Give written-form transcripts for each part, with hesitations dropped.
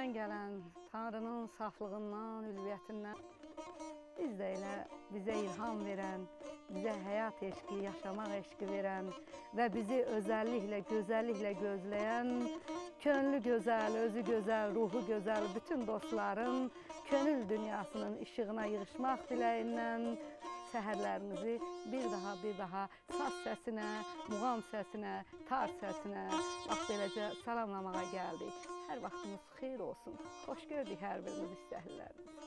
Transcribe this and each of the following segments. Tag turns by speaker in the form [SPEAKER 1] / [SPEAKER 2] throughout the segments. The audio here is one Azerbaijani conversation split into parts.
[SPEAKER 1] Göylərdən gələn Tanrının saflığından, ülviyyətindən biz də elə bizə ilham verən, bizə həyat eşqi, yaşamaq eşqi verən və bizi özəlliklə, gözəlliklə gözləyən, könlü gözəl, özü gözəl, ruhu gözəl bütün dostların könül dünyasının işığına yığışmaq diləyindən səhərlərinizi bir daha saz səsinə, muğam səsinə, tar səsinə, bax beləcə salamlamağa gəldik. Hər vaxtınız xeyir olsun. Xoş gördük hər biriniz istəkliləriniz.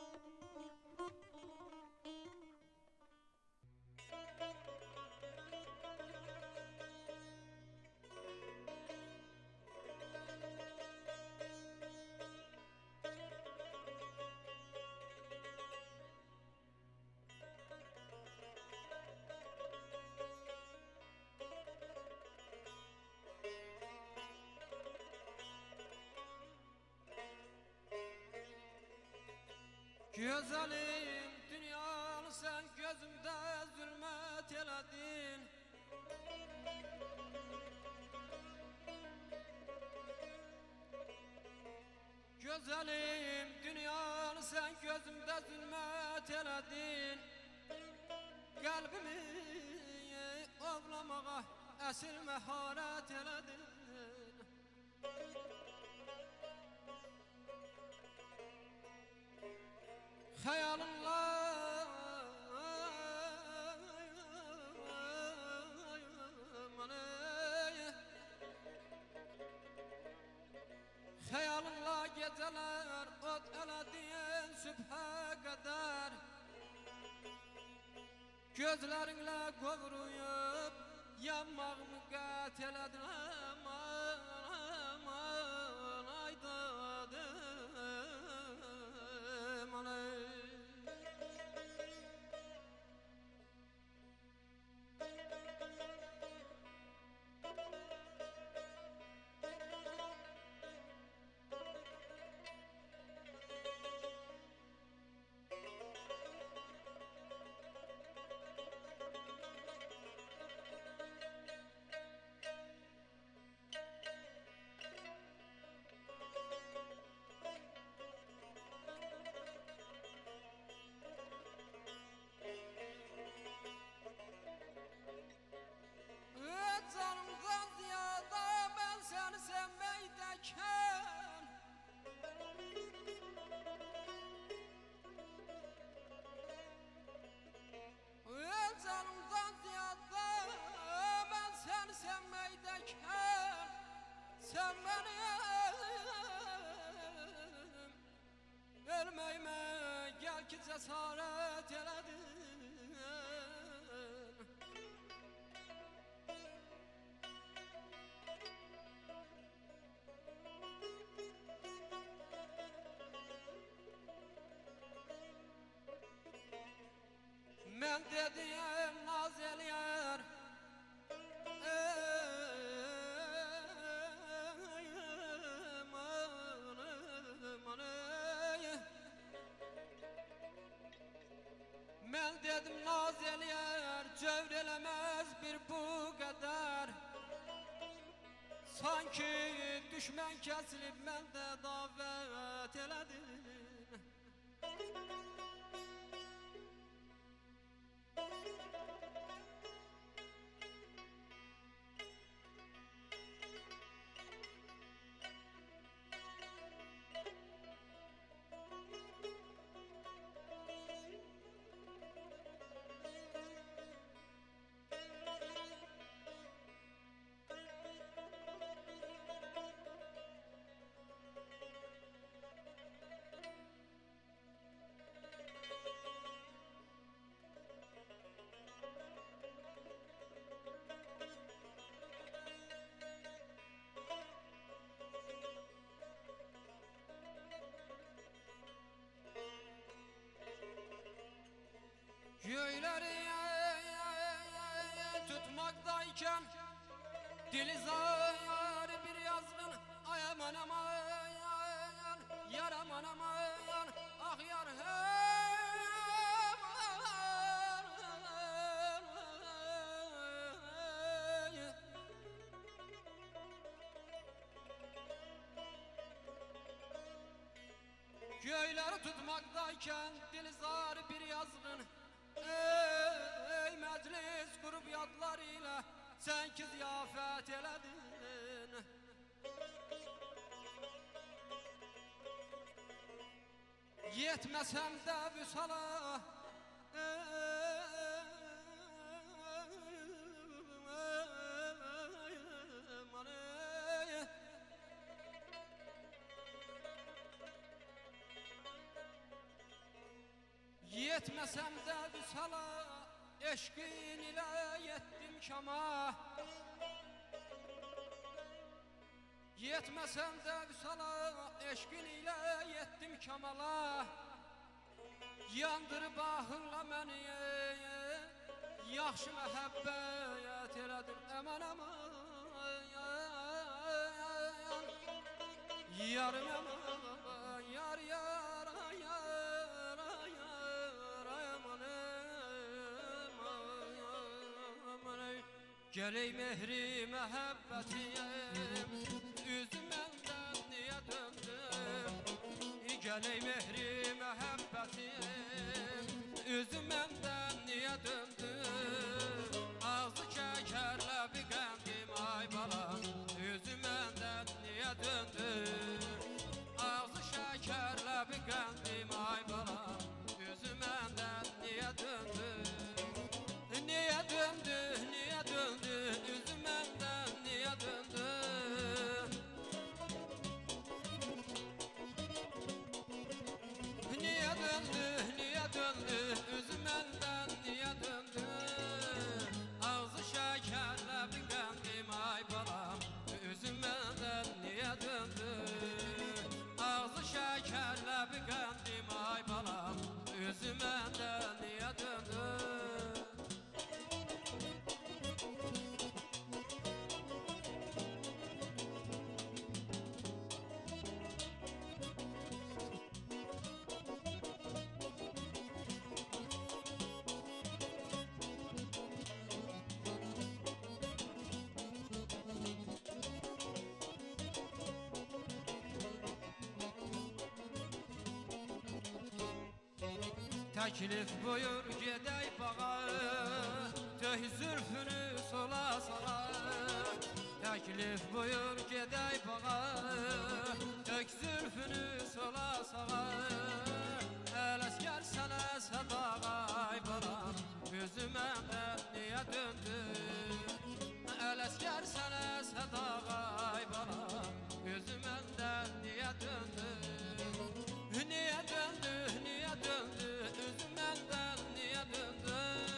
[SPEAKER 2] Güzelim dünyanı sen gözümde zulmet eledin. Güzelim dünyanı sen gözümde zulmet eledin. Kalbimi ovlamağa esir meharet eledin. Hayalınla hayalınla geceler ot eledin sübhe kadar. Gözlerinle kovruyup yanmağımı qət eledin. Aman aydadım anay. Canımdan ziyade ben seni sevmeydeyken canımdan ziyade ben seni sevmeydeyken sen benim ölmeyime gel ki cesaret eledin. Ben dedim naz eləyər Ben dedim naz eləyər cövr eləməz bir bu qədər. Sanki düşmən kəsilib məndə davət elədin. Göyleri tutmaktayken dili zar bir yazgın. Ay aman aman yar aman aman ah yar tutmaqdayken dilzar bir yazğın. Ey məclis qurub yadlar ilə sən ki ziyafət elədin. Yetməsəm də vüsala Yetməsəm də vüsala eşqin ilə yetdim kama. Yetməsəm də vüsala eşqin ilə yetdim kamala. Yandırıb ahırla məni yaxşı məhəbbət elədin. Əman aman yarım aman yar yar yar yar aman aman. Gələk mehri məhəbbətim üzüm məndən niyə döndüm? Gələk mehri məhəbbətim üzüm məndən niyə döndüm? Ağzı kəkərlə bir qəmdim ay balam üzüm məndən niyə döndüm? Ağzı şəkərlə bir qəmdim ay balam üzüm məndən niyə döndüm? Niyə döndü, niyə döndü, üzüm məndən niyə döndü? Niyə döndü, niyə döndü, üzüm məndən niyə döndü? Ağzı şəkərlə bir qəmdim ay balam üzüm məndən niyə döndü? Ağzı şəkərlə bir qəmdim ay balam üzüm məndən niyə döndü? Təklif buyur gedək bağa, tök zülfünü sola sala. Təklif buyur gedək bağa, tök zülfünü sola sala. Ələskər sənə sədağa ay balam, üzüm məndən niyə döndü? Ələskər sənə sədağa ay balam, üzüm məndən niyə döndü? Niyə döndü, niyə döndü, üzüm məndən niyə döndü?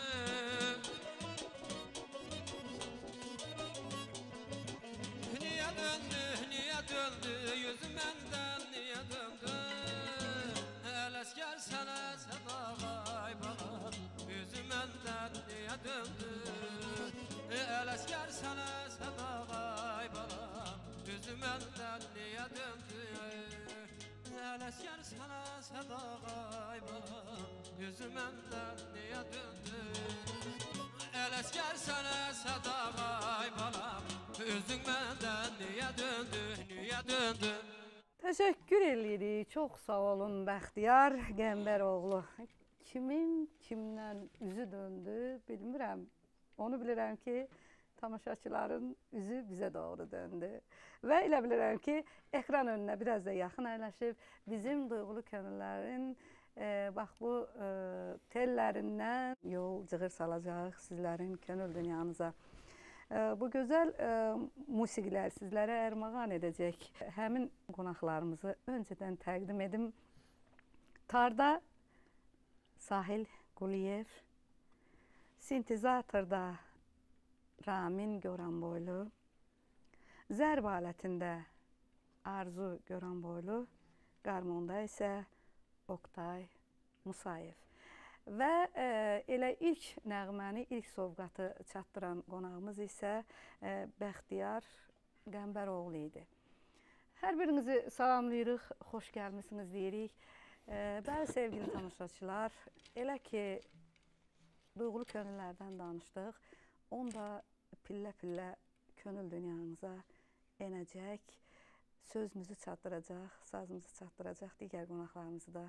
[SPEAKER 2] Niyə döndü, niyə döndü, yüzüm məndən niyə döndü? Ələskər sənə sədağa ay balam, üzüm məndən niyə döndü? Ələskər sənə sədağa ay balam, üzüm məndən niyə döndü? Ələskər sənə sədağa ay balam, üzüm məndən niyə döndü? Ələskər sənə sədağa ay balam, üzüm məndən niyə döndü, niyə döndü?
[SPEAKER 1] Təşəkkür edirik. Çox sağ olun Bəxtiyar Qəmbəroğlu. Kimin kimdən üzü döndü bilmirəm. Onu bilirəm ki, tamaşaçıların üzü bizə doğru döndü. Və elə bilirəm ki, ekran önünə biraz da yaxın əyləşib bizim duyğulu könüllərin bax bu tellərindən yol cığır salacaq sizlərin könül dünyanıza. Bu gözəl musiqilər sizlərə ərmağan edəcək həmin qonaqlarımızı öncədən təqdim edim. Tarda Sahil Quliyev, sintezatorda Ramin Goranboylu, zərb alətində Arzu Goranboylu, qarmonda isə Oktay Musayev. Və elə ilk nəğməni, ilk sovqatı çatdıran qonağımız isə Bəxtiyar Qəmbəroğlu idi. Hər birinizi salamlayırıq, xoş gəlmisiniz deyirik. Bəli, sevgili tamaşaçılar, elə ki, duyğulu könüllərdən danışdıq. Onda pillə-pillə könül dünyanıza enəcək, sözümüzü çatdıracaq, sazımızı çatdıracaq digər qonaqlarımızı da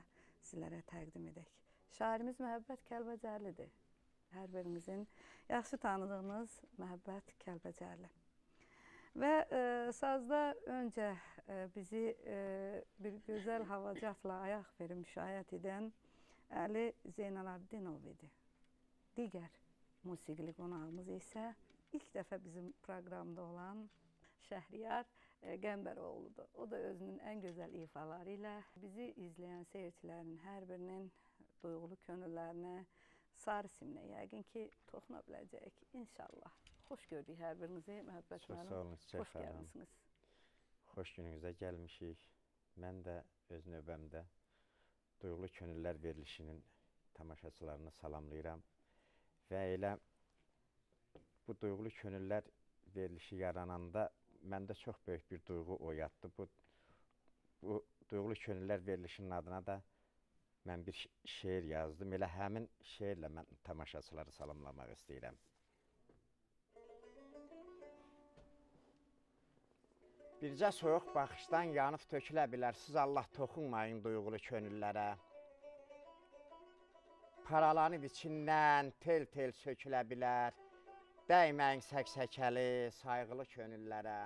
[SPEAKER 1] sizlərə təqdim edək. Şairimiz Məhəbbət Kəlbəcərlidir. Hər birinizin yaxşı tanıdığınız Məhəbbət Kəlbəcərli. Və sazda öncə bizi bir gözəl havacatla ayaq verib müşayiət edən Əli Zeynalabdinov idi. Digər musiqili qonağımız isə ilk dəfə bizim proqramda olan Şəhriyar Qəmbəroğludur. O da özünün ən gözəl ifaları ilə bizi izləyən seyircilərin hər birinin duyğulu könüllərinə, sarı simlə yəqin ki, toxuna biləcəyik inşallah. Xoş gördük hər birinizi, Məhəbbət müəllim.
[SPEAKER 3] Çox sağ olun,
[SPEAKER 1] Xoş gəlmişsiniz.
[SPEAKER 3] Xoş gününüzə gəlmişik. Mən də öz növbəmdə Duyğulu Könüllər verilişinin tamaşaçılarını salamlayıram. Və elə bu Duyğulu Könüllər verilişi yarananda məndə çox böyük bir duyğu oyatdı. Bu Duyğulu Könüllər verilişinin adına da mən bir şeir yazdım. Elə həmin şeirlə mən tamaşaçıları salamlamaq istəyirəm. Bircə soyuq baxışdan yanıb tökülə bilər, siz Allah toxunmayın duyğulu könüllərə. Paralanıb içindən tel-tel sökülə bilər, dəyməyin səksəkəli, sayğılı könüllərə.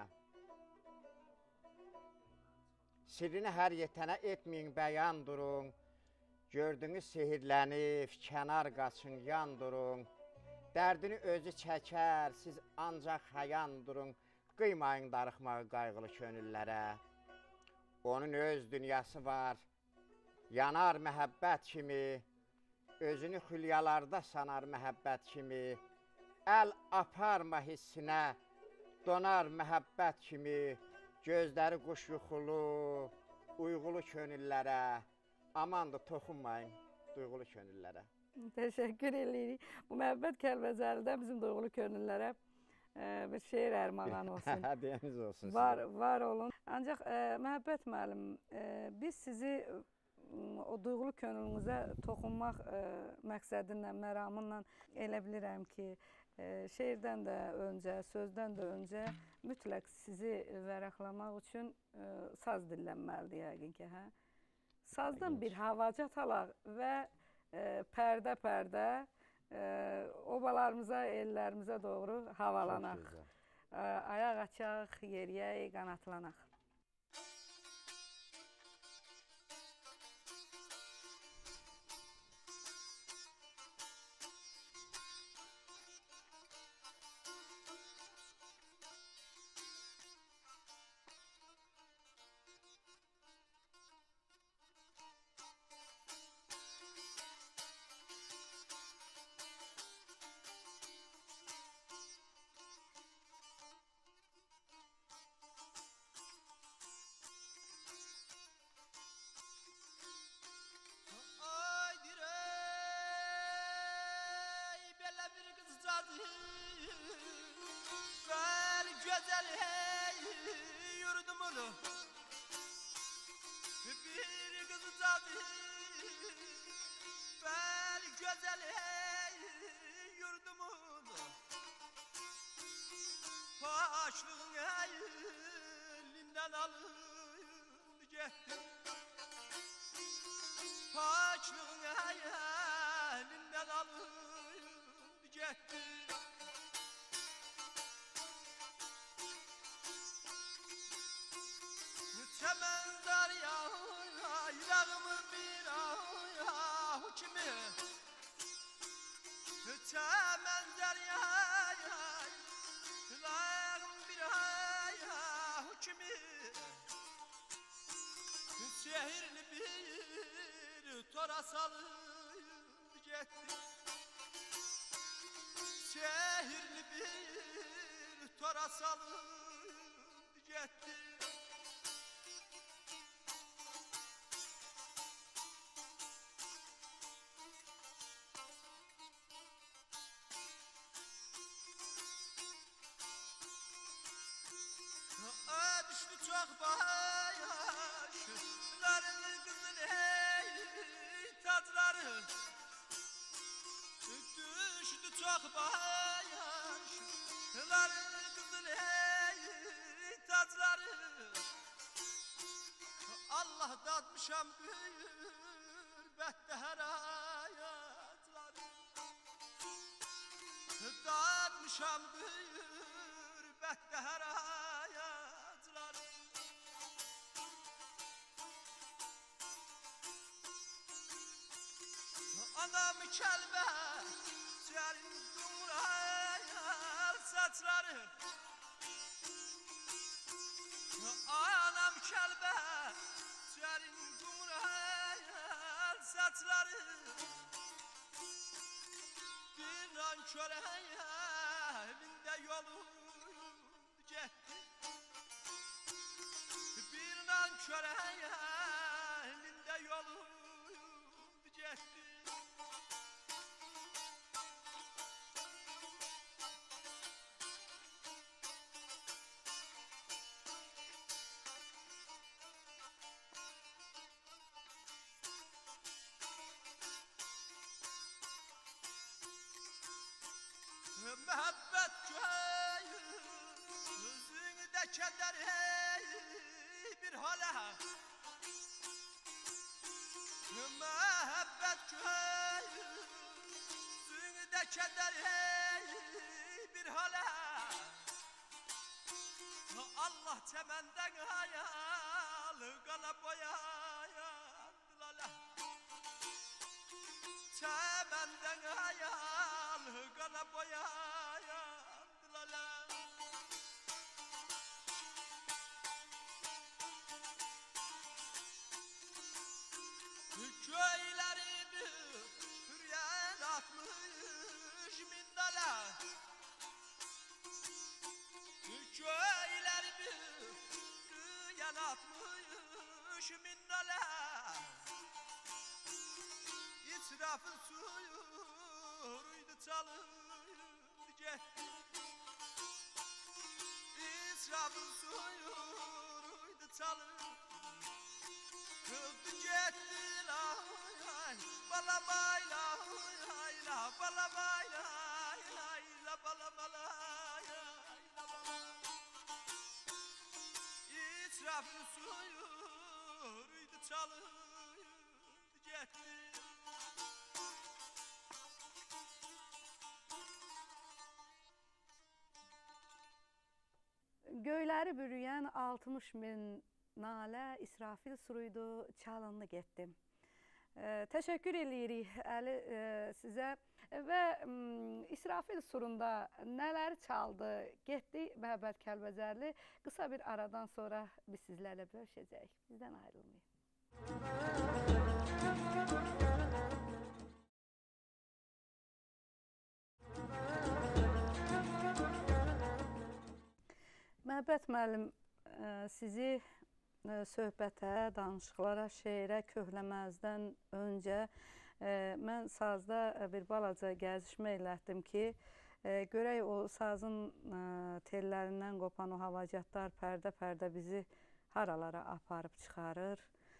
[SPEAKER 3] Sirrini hər yetənə etməyin, bəyan durun, gördüyünüz sehirlənib, kənar qaçın, yan durun. Dərdini özü çəkər, siz ancaq həyan durun, qıymayın darıxmağı qayğılı könüllərə. Onun öz dünyası var, yanar məhəbbət kimi, özünü xülyalarda sanar məhəbbət kimi, əl aparma hissinə, donar məhəbbət kimi, gözləri quş yuxulu, uyğulu könüllərə, amandır toxunmayın duyğulu könüllərə.
[SPEAKER 1] Təşəkkür edirik. Bu Məhəbbət Kəlbəcərlidən bizim duyğulu könüllərə bir şeir ərmağanı olsun.
[SPEAKER 3] Hədiyəniz olsun.
[SPEAKER 1] Var olun. Ancaq Məhəbbət müəllim, biz sizi o duyğulu könlünüzə toxunmaq məqsədinlə, məramınla elə bilirəm ki, şeirdən də öncə, sözdən də öncə mütləq sizi vərəqlamaq üçün saz dinlənməlidir yəqin ki, hə? Sazdan bir havacat alaq və pərdə-pərdə obalarımıza, ellərimizə doğru havalanaq. Ayaq açaq, yeriyək, qanatlanaq.
[SPEAKER 2] Güzel hey yurdumun bir kızı tadı ben güzel hey yurdumun başlığın elinden alın gitti başlığın elinden alın gitti. Çemenzar yaylağımı bir ahu kimi Çemenzar yaylağım bir ahu kimi Şehirli bir tora salır gitti Şehirli bir tora salır gitti Düştü çok başların kızıl hey tacları Düştü çok başların kızıl hey tacları Allah datmışam bir
[SPEAKER 4] bəttəhər ayatları dağıtmışam bəttəhər ayatları anam kəlbə cərin dumrayar saçları anam kəlbə cərin dumrayar saçları bir nan körəyə evində yolu getdi bir nan körəyə evində yolu getdi Məhəbbət köyü özündə kədər bir halə Məhəbbət köyü özündə kədər bir halə Allah çəməndən hayal qana boyayandılar çəməndən hayal qana boyayandılar köylərimi hürriyen atmış mindala köylərimi hürriyen atmış mindala İsrafın suyuydu çalındı gitti İsrafın suyuydu çalındı gitti la balamayla la balamayla la balamayla İsrafın suyuydu çalındı gitti
[SPEAKER 1] Göyləri bürüyən 60 min nalə İsrafil suruydu, çalındı getdi. Təşəkkür edirik Əli sizə və İsrafil surunda nələr çaldı, getdi Məhəbbəd Kəlbəcərli. Qısa bir aradan sonra biz sizlərlə bölüşəcəyik. Bizdən ayrılmayın. Məhəbbət müəllim, sizi söhbətə, danışıqlara, şeirə köhləməzdən öncə mən sazda bir balaca gəzişmə elətdim ki, görək o sazın tellərindən qopan o havacatlar pərdə-pərdə bizi haralara aparıb çıxarır,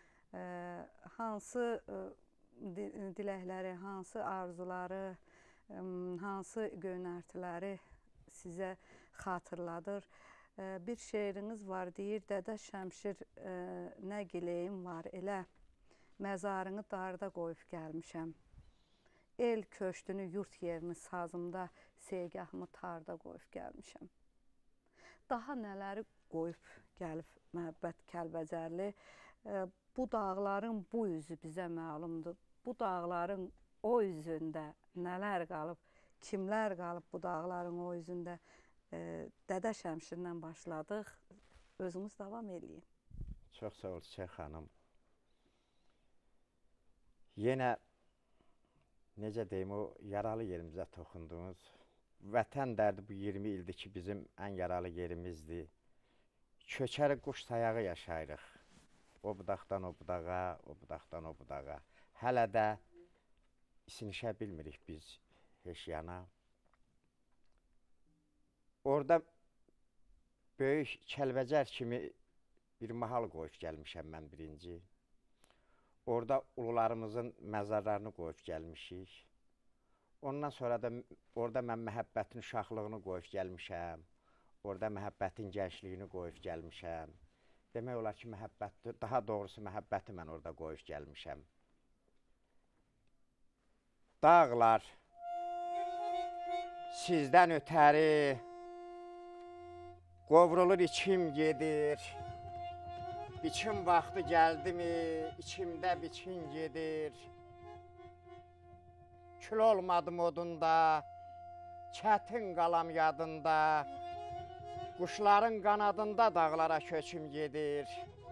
[SPEAKER 1] hansı diləkləri, hansı arzuları, hansı göynərtiləri sizə xatırladır. Bir şeiriniz var, deyir, Dədə Şəmşir nə giləyim var, elə məzarını darda qoyub gəlmişəm. El köşdünü, yurt yerini sazımda, segahımı tarda qoyub gəlmişəm. Daha nələri qoyub gəlib Məhəbbəd Kəlbəcərli? Bu dağların bu üzü bizə məlumdur. Bu dağların o üzündə nələr qalıb, kimlər qalıb bu dağların o üzündə? Dədə Şəmşirlə başladıq. Özünüz davam eləyin.
[SPEAKER 3] Çox sağ ol Çiçək xanım. Yenə necə deyim, o yaralı yerimizə toxundunuz. Vətən dərdi bu 20 ildir ki, bizim ən yaralı yerimizdir. Köçəri quş sayağı yaşayırıq. O budaqdan o budağa, o budaqdan o budağa. Hələ də isinişə bilmirik biz heç yana. Orada böyük Kəlbəcər kimi bir mahal qoyub gəlmişəm mən birinci. Orada ulularımızın məzarlarını qoyub gəlmişik. Ondan sonra da orada mən məhəbbətin uşaqlığını qoyub gəlmişəm. Orada məhəbbətin gəncliyini qoyub gəlmişəm. Demək olar ki, məhəbbəti, daha doğrusu məhəbbəti mən orada qoyub gəlmişəm. Dağlar sizdən ötəri qovrulur içim gedir. Biçim vaxtı gəldi mi, içimdə biçin gedir. Kül olmadım odunda, çətin qalam yadında. Quşların qanadında dağlara köçüm gedir.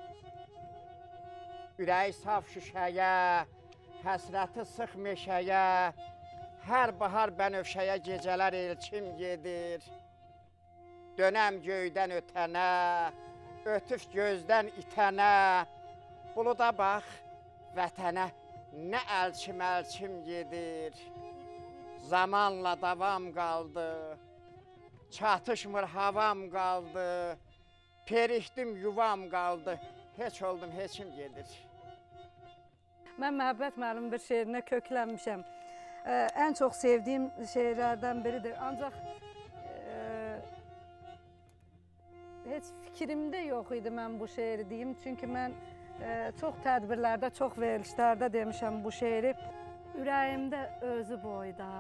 [SPEAKER 3] Ürəyi saf şüşəyə, həsrəti sıx meşəyə. Hər bahar bənövşəyə gecələr elçim gedir. Dönəm göydən ötənə, ötüf gözdən itənə. Buluda bax, vətənə nə əlçim gedir. Zamanla davam qaldı, çatışmır havam qaldı. Perişdim yuvam qaldı, heç oldum heçim gedir.
[SPEAKER 1] Mən Məhəbbət müəllimin bir şeirinə köklənmişəm. Ən çox sevdiyim şeirlərdən biridir. Ancaq heç fikrimdə yox idi mən bu şeiri deyim. Çünki mən çox tədbirlərdə, çox verilişlərdə demişəm bu şeiri. Ürəyimdə özü boyda,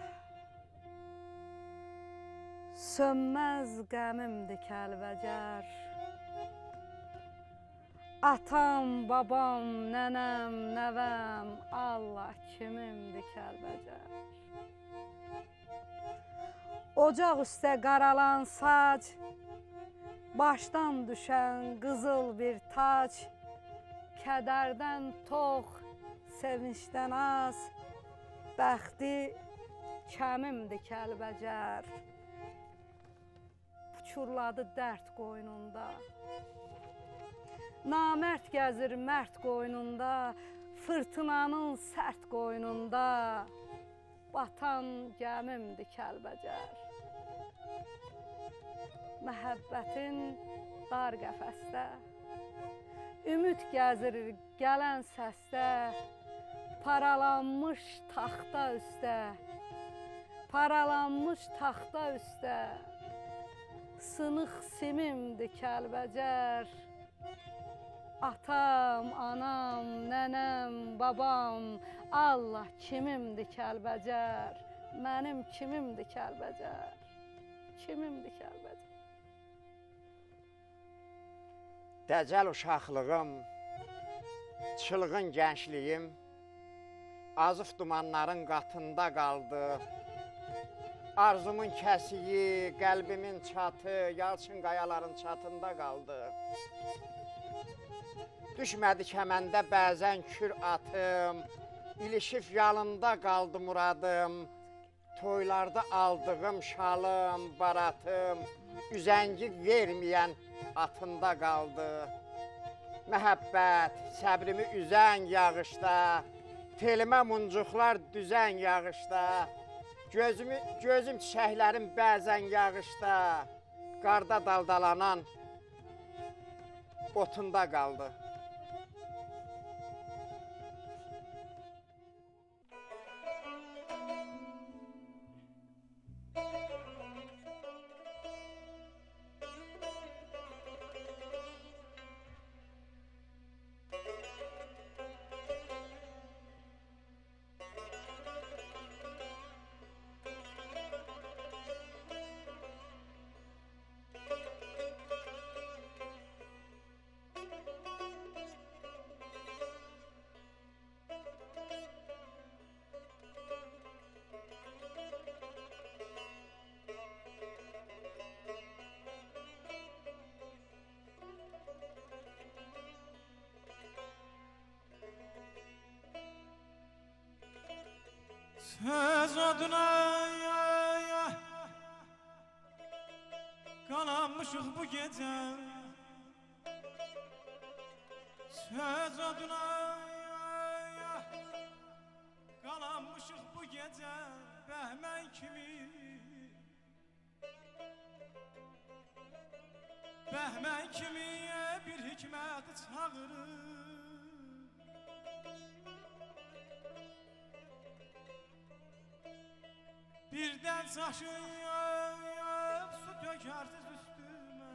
[SPEAKER 1] sönməz qəmimdir Kəlbəcər. Atam, babam, nənəm, nəvəm, Allah kimimdir Kəlbəcər. Ocaq üstə qaralan sac, başdan düşən qızıl bir tac. Kədərdən tox, sevincdən az, bəxti kəmimdir Kəlbəcər. Uçurladı dərd qoynunda, namərd gəzir mərd qoynunda, fırtınanın sərt qoynunda, batan gəmimdir Kəlbəcər. Məhəbbətin dar qəfəsdə, ümid gəzir gələn səsdə, paralanmış taxta üstə, paralanmış taxta üstə, sınıq simimdir Kəlbəcər. Atam, anam, nənəm, babam, Allah kimimdir Kəlbəcər. Mənim kimimdir Kəlbəcər, kimimdir Kəlbəcər.
[SPEAKER 3] Dəcəl uşaqlığım, çılğın gəncliyim, azıb dumanların qatında qaldı. Arzumun kəsiyi, qəlbimin çatı, yalçın qayaların çatında qaldı. Düşmədi kəməndə bəzən kür atım, ilişib yalında qaldı muradım. Toylarda aldığım şalım, baratım, üzəngi verməyən atında qaldı. Məhəbbət, səbrimi üzən yağışda, telimə muncuqlar düzən yağışda. Gözüm çiçəklərim bəzən yağışda, qarda daldalanan otunda qaldı.
[SPEAKER 4] Söz oduna qalanmışıq bu gecə. Söz oduna qalanmışıq bu gecə. Bəhmən kimi, bəhmən kimi bir hikmət çağırır. Birdən çaşıyıb su tökərsiz üstümə.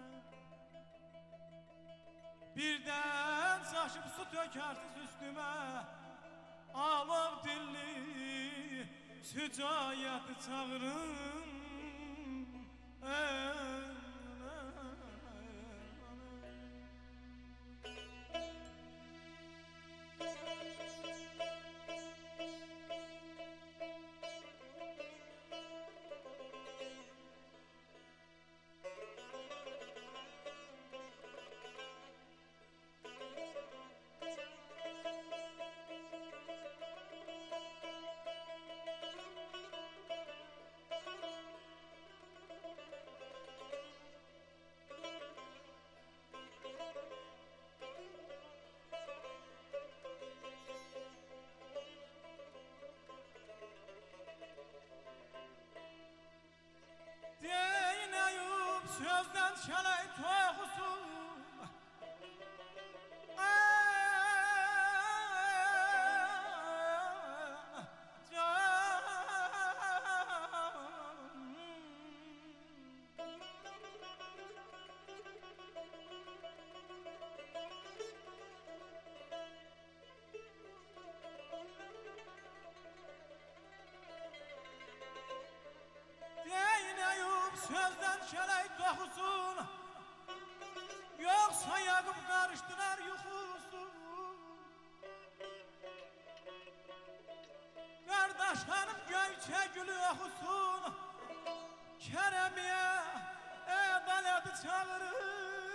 [SPEAKER 4] Birdən çaşıb su tökərsiz üstümə. Alov dilli sücayatı çağırın. Deynəyub sözdən çələk toxusun. Deynəyub sözdən çələk toxusun. Yoxsa yağıb qarışdırar yuxusu. Qardaş xanım göyçə gülü oxusun. Kərəmiyə ədaləti çağırın.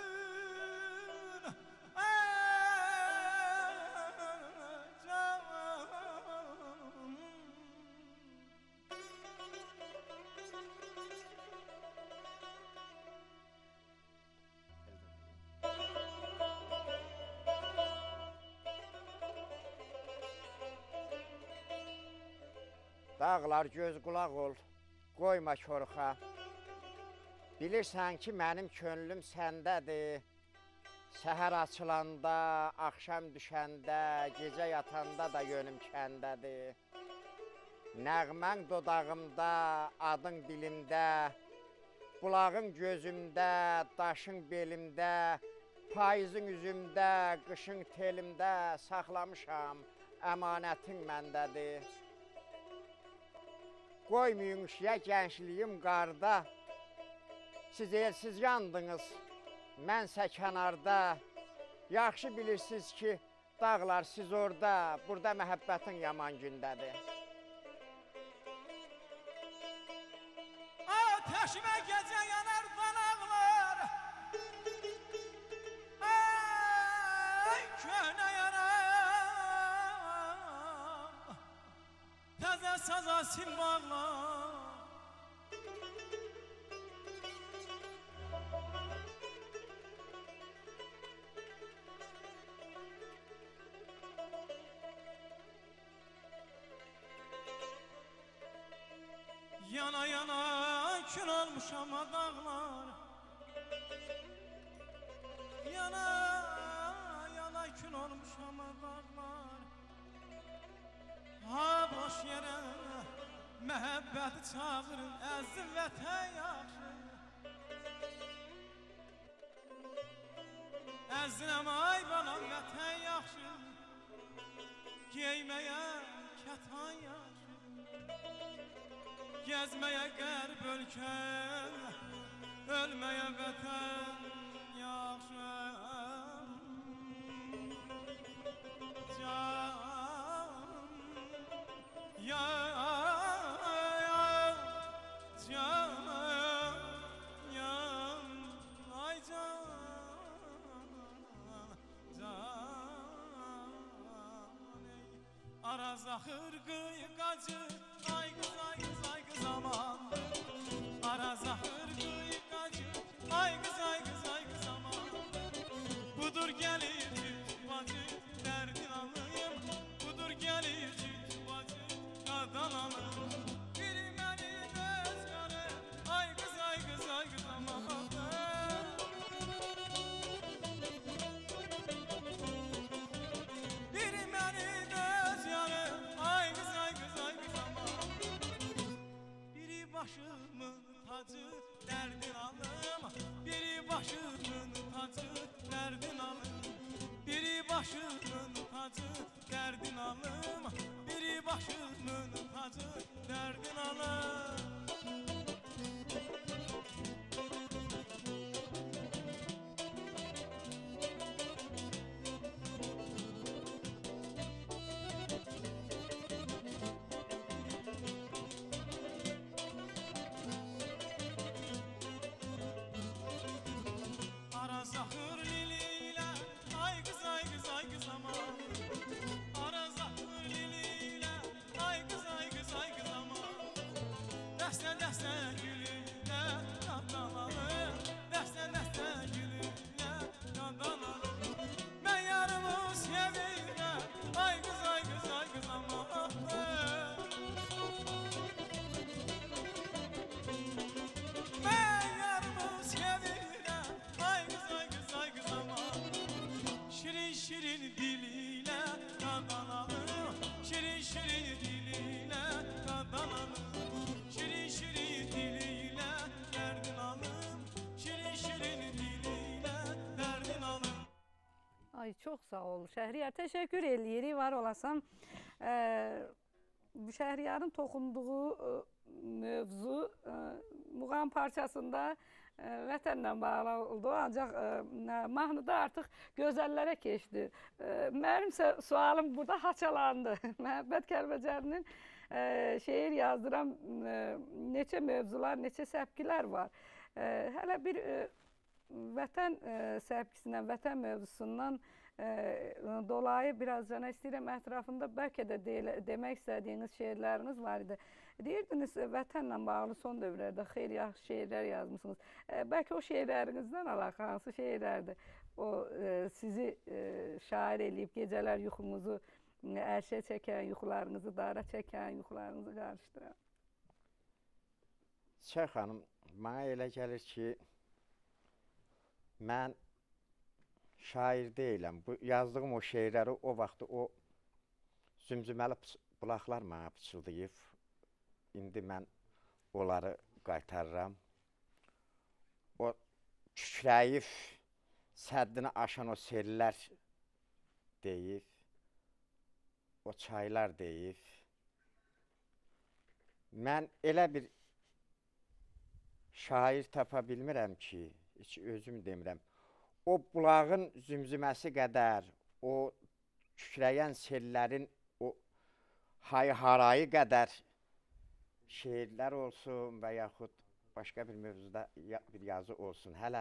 [SPEAKER 3] Dağlar göz qulaq ol, qoyma korxa. Bilirsən ki, mənim könlüm səndədir. Səhər açılanda, axşam düşəndə, gecə yatanda da yönüm kəndədir. Nəğmən dodağımda, adın dilimdə, bulağın gözümdə, daşın belimdə, payızın üzümdə, qışın telimdə saxlamışam, əmanətin məndədir. Qoymayın üşüyə gəncliyim qarda, siz elsiz yandınız, mənsə kənarda. Yaxşı bilirsiniz ki, dağlar siz orada, burada məhəbbətin yaman gündədir.
[SPEAKER 4] Ateşime gece yanar danaqlar. Ay köhnə yaram. Təzə saza sil bağlar. Yana yana kül olmuş ama dağlar. Yana yana kül olmuş ama dağlar. Ha boş yere məhəbbəti çağırın, əzim vətən yaxşı. Əzrəm ay balam vətən yaxşı. Geyməyə kətan yaxşı. Gezmeye qərb ölkə, ölməyə vətən yaxşı. Can, ya, can, ya, ay can, can, araz axır qıyqacı, ay qız, ay qız, ay qız aman. Araz axır qıyqacı, ay qız, ay qız, ay qız aman. Budur gəlir cüt bacı, dərdin alayım. Budur gəlir cüt bacı, qadan alım. Biri məni göz qarı, ay qız, ay qız, ay qız aman. Biri məni göz yarı, ay qız, ay qız, ay qız aman. Biri başımın tacı, dərdin alım. Biri başımın tacı, dərdin alım. Biri biri başımın tacı, derdin alım. Biri başımın tacı, derdin alım. Ara zahır liliyle, ay kız ay kız ay kız aman. Ara zahır liliyle, ay kız ay kız ay kız aman. Dəstə dəstə gülülə qadalalım, dəstə dəstə gülülə qadalalım. Mən yarımı sevirəm, ay kız ay kız ay kız aman. Ben yarımı sevirəm, ay kız ay kız ay kız aman. Şirin şirin diliyle qadalalım, şirin şirin diliyle qadalalım. Şirin şirin diliyle derdin alım, şirin şirin diliyle derdin alım.
[SPEAKER 1] Ay çox sağ ol Şəhriyar, təşəkkür eləyirik, var olasan. Şəhriyarın toxunduğu mövzu muğam parçasında vətənlə bağlı oldu, ancaq mahnıda artıq gözəllərə keçdi. Mənim sualım burada haçalandı. Məhəbbət Kəlbəcərinin şeir yazdıran neçə mövzular, neçə səpkilər var. Hələ bir vətən səpkisindən, vətən mövzusundan dolayı biraz cana istəyirəm ətrafında bəlkə də demək istədiyiniz şeirləriniz var idi. Deyirdiniz, vətənlə bağlı son dövrlərdə xeyli yaxşı şeirlər yazmışsınız. Bəlkə o şeirlərinizdən alaq, hansı şeirlərdir? O sizi şair eləyib, gecələr yuxumuzu ərşə çəkən, yuxularınızı dara çəkən, yuxularınızı qarışdıran.
[SPEAKER 3] Çiçək xanım, mənə elə gəlir ki, mən şair deyiləm. Bu yazdığım o şeirləri o vaxt o zümzüməli bulaqlar mənə pıçıldayıb. İndi mən onları qaytarıram. O kükrəyib, səddini aşan o sellər deyib. O çaylar deyib. Mən elə bir şair tapa bilmirəm ki, heç özüm demirəm. O bulağın zümzüməsi qədər, o kükrəyən sellərin o hay-harayı qədər şeirlər olsun və yaxud başqa bir mövzuda bir yazı olsun. Hələ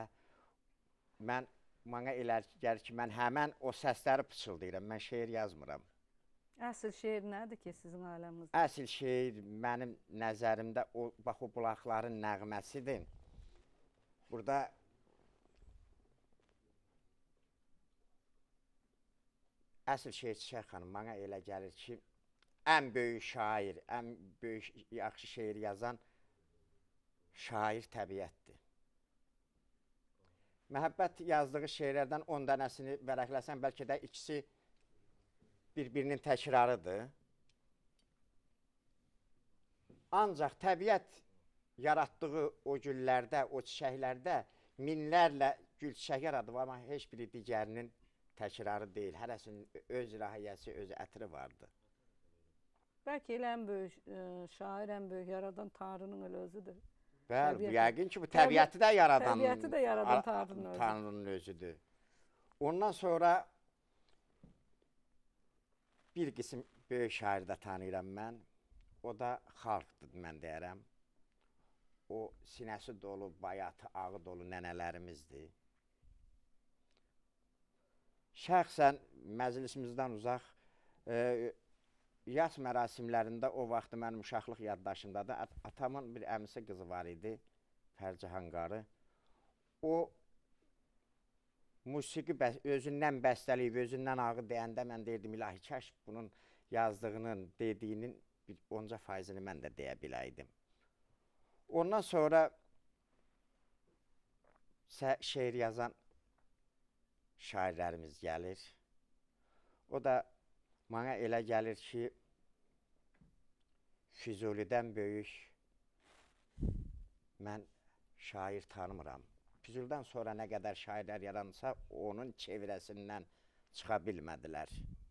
[SPEAKER 3] mənə elə gəlir ki, mən həmən o səsləri pıçıldayıram, mən şeir yazmıram.
[SPEAKER 1] Əsl şeir nədir ki sizin aləminizdə?
[SPEAKER 3] Əsl şeir mənim nəzərimdə bax o bulaqların nəğməsidir. Burada əsl şeir Çiçək xanım, mənə elə gəlir ki, ən böyük şair, ən böyük yaxşı şeir yazan şair təbiətdir. Məhəbbət yazdığı şeirlərdən 10 dənəsini vərəqləsən, bəlkə də ikisi bir-birinin təkrarıdır. Ancaq təbiət yaratdığı o güllərdə, o çiçəklərdə minlərlə gül çiçək yaradır, amma heç biri digərinin təkrarı deyil. Hərəsinin öz rəhiyyəsi, öz ətri vardır.
[SPEAKER 1] Bəlkə elə ən böyük şair, ən böyük yaradan Tanrının elə özüdür.
[SPEAKER 3] Bəli, yəqin ki, bu təbiəti də yaradan
[SPEAKER 1] Tanrının
[SPEAKER 3] Tanrının özüdür. Ondan sonra bir qism böyük şairi də tanıyıram mən. O da xalqdır, mən deyərəm. O sinəsi dolu, bayatı, ağı dolu nənələrimizdir. Şəxsən məclisimizdən uzaq, yas mərasimlərində o vaxt mənim uşaqlıq yaddaşımdadır. Atamın bir əmisi qızı var idi, Fərcihan qarı. O musiqi özündən bəstəliyib, özündən ağı deyəndə mən deyirdim, ilahi, kəş bunun yazdığının, dediyinin bir 10% mən də deyə biləydim. Ondan sonra şeir yazan şairlərimiz gəlir. O da mənə elə gəlir ki, Füzulidən böyük mən şair tanımıram. Füzulidən sonra nə qədər şairlər yaranırsa, onun çevirəsindən çıxa bilmədilər.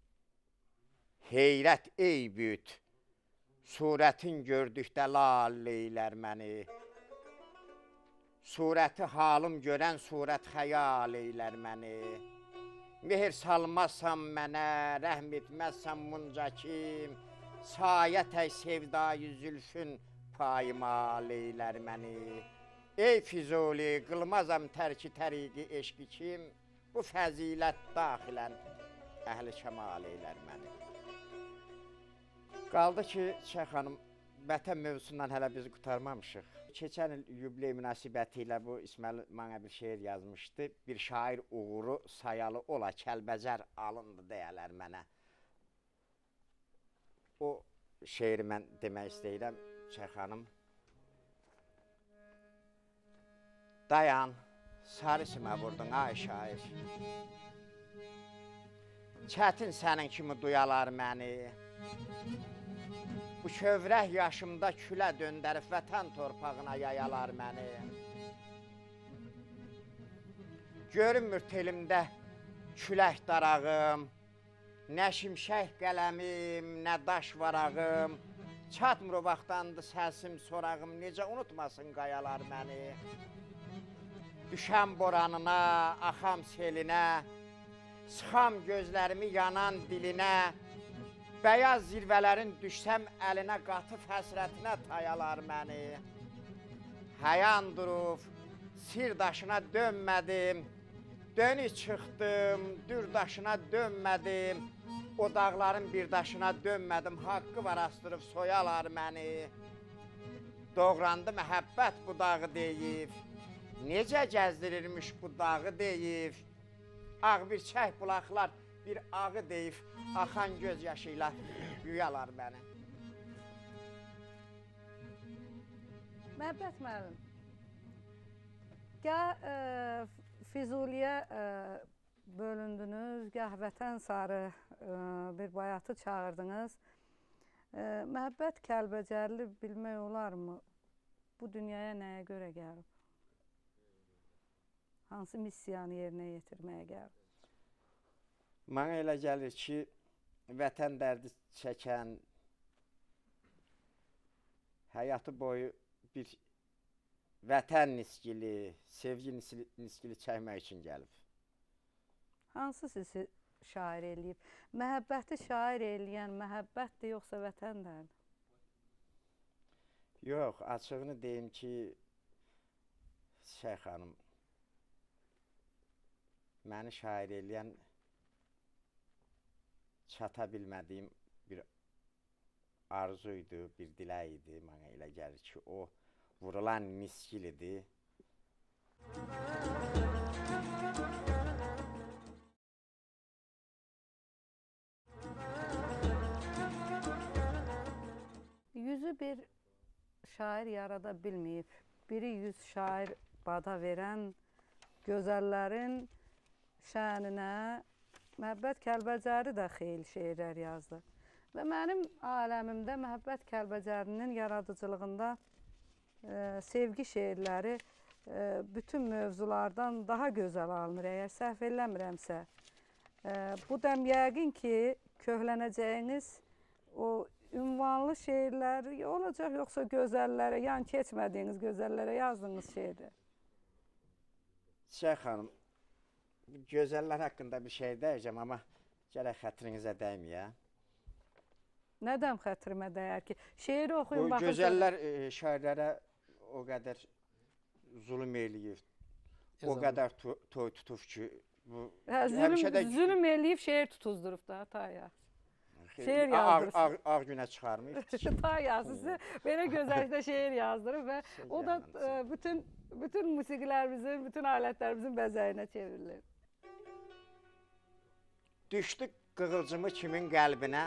[SPEAKER 3] Heyrət ey büt, surətin gördükdə laleylər məni. Surəti halım görən surət xəyal eylər məni. Mehir salmazsam mənə, rəhm etməzsəm munca kim, sayə tək sevdayı zülfün paymal eylər məni. Ey Füzuli, qılmazam tərki təriqi eşqi kim, bu fəzilət daxilən əhli kəmal eylər məni. Qaldı ki, Şeyx xanım, vətən mövzusundan hələ bizi qurtarmamışıq. Keçən il yubiley münasibəti ilə bu İsmail mənə bir şeir yazmışdı. Bir şair uğuru sayalı ola, Kəlbəcər alındı deyələr mənə. O şeiri mən demək istəyirəm, Şeyx xanım. Dayan, sarı simə vurdun ay şair. Çətin sənin kimi duyalar məni. Bu kövrək yaşımda külə döndərib vətən torpağına yayalar məni. Görünmür telimdə külək darağım, nə şimşək qələmim, nə daş varağım. Çatmır o vaxtdandı səsim, sorağım, necə unutmasın qayalar məni. Düşəm boranına, axam selinə, sıxam gözlərimi yanan dilinə. Bəyaz zirvələrin düşsəm əlinə qatıb həsrətinə tayalar məni. Həyan durub, sir daşına dönmədim, dönüş çıxdım, dür daşına dönmədim. O dağların bir daşına dönmədim, haqqı var astırıb soyalar məni. Doğrandı məhəbbət bu dağı deyib, necə gəzdirirmiş bu dağı deyib. Ağ bir çək bulaqlar bir ağı deyib, axan göz yaşı ilə yuyalar məni.
[SPEAKER 1] Məhəbbət müəllim, gah Füzuliyə bölündünüz, gah vətən sarı bir bayatı çağırdınız. Məhəbbət Kəlbəcərli bilmək olarmı? Bu dünyaya nəyə görə gəlib? Hansı missiyanı yerinə yetirməyə gəlib?
[SPEAKER 3] Mənə elə gəlir ki, vətən dərdi çəkən, həyatı boyu bir vətən niskili, sevgi niskili çəkmək üçün gəlib.
[SPEAKER 1] Hansı sizi şair eləyib? Məhəbbəti şair eləyən məhəbbətdir, yoxsa vətəndərdir?
[SPEAKER 3] Yox, açığını deyim ki, Şeyx xanım, məni şair eləyən çata bilmədiyim bir arzuydu, bir dilək idi. Mənə elə gəlir ki, o vurulan miskil idi.
[SPEAKER 1] Yüzü bir şair yarada bilməyib, biri 100 şair bada verən gözəllərin şəninə Məhəbbət Kəlbəcəri də xeyli şeirlər yazdı. Və mənim aləmimdə Məhəbbət Kəlbəcərinin yaradıcılığında sevgi şeirləri bütün mövzulardan daha gözəl alınır, əgər səhv eləmirəmsə. Bu dəm yəqin ki, köhlənəcəyiniz o ünvanlı şeirlər olacaq, yoxsa gözəllərə, yəni keçmədiyiniz gözəllərə yazdığınız şeirdir.
[SPEAKER 3] Şeyx xanım, gözəllər haqqında bir şey deyəcəm, amma gərək xətrinizə dəyməyə.
[SPEAKER 1] Nədən xətrimə dəyər ki? Şeiri oxuyun, baxın.
[SPEAKER 3] Gözəllər şairlərə o qədər zulüm eləyib, o qədər toy tutub ki,
[SPEAKER 1] zülüm eləyib, şeir tutuzdurub da, taya. Şeir yazdırır.
[SPEAKER 3] Ağ günə çıxarmayıb.
[SPEAKER 1] Taya, sizi belə gözəllikdə şeir yazdırıb və o da bütün musiqilərimizin, bütün alətlərimizin bəzəyinə çevrilir.
[SPEAKER 3] Düşdü qığılcımı kimin qəlbinə,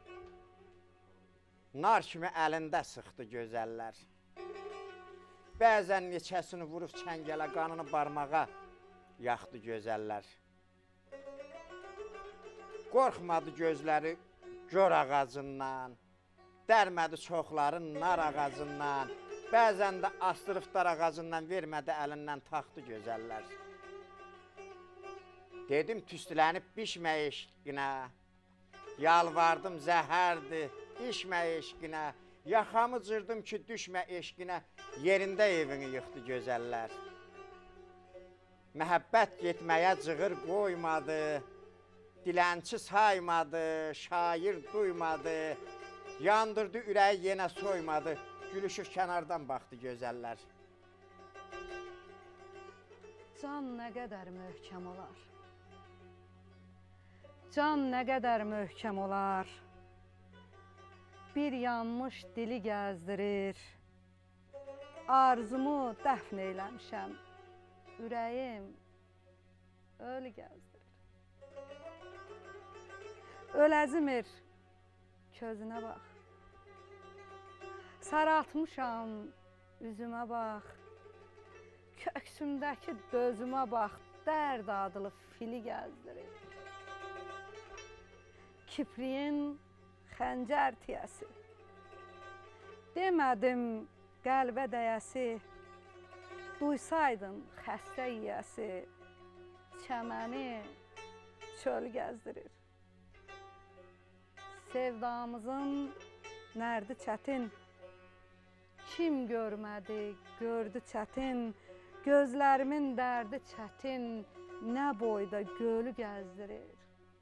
[SPEAKER 3] nar kimi əlində sıxdı gözəllər. Bəzən neçəsini vurub çəngələ, qanını barmağa yaxdı gözəllər. Qorxmadı gözləri gör ağacından, dərmədi çoxların nar ağacından, bəzən də astırıb dar ağacından, vermədi əlindən taxtı gözəllər. Dedim tüstülənib bişmə eşqinə, yalvardım zəhərdir, içmə eşqinə, yaxamı cırdım ki, düşmə eşqinə, yerində evini yıxdı gözəllər. Məhəbbət getməyə cığır qoymadı, dilənçi saymadı, şair duymadı, yandırdı ürəyi yenə soymadı, gülüşür kənardan baxdı gözəllər.
[SPEAKER 1] Can nə qədər möhkəm olar, can nə qədər möhkəm olar, bir yanmış dili gəzdirir, arzumu dəfn eyləmişəm, ürəyim ölü gəzdirir. Öləzimir, közünə bax, saraltmışam, üzümə bax, köksümdəki dözümə bax, dərd adlı fili gəzdirir. Kipriyin xəncər tiyəsi, demədim qəlbə dəyəsi, duysaydın xəstə yiyəsi, çəməni çöl gəzdirir. Sevdamızın nərdi çətin, kim görmədi, gördü çətin, gözlərimin dərdi çətin, nə boyda gölü gəzdirir.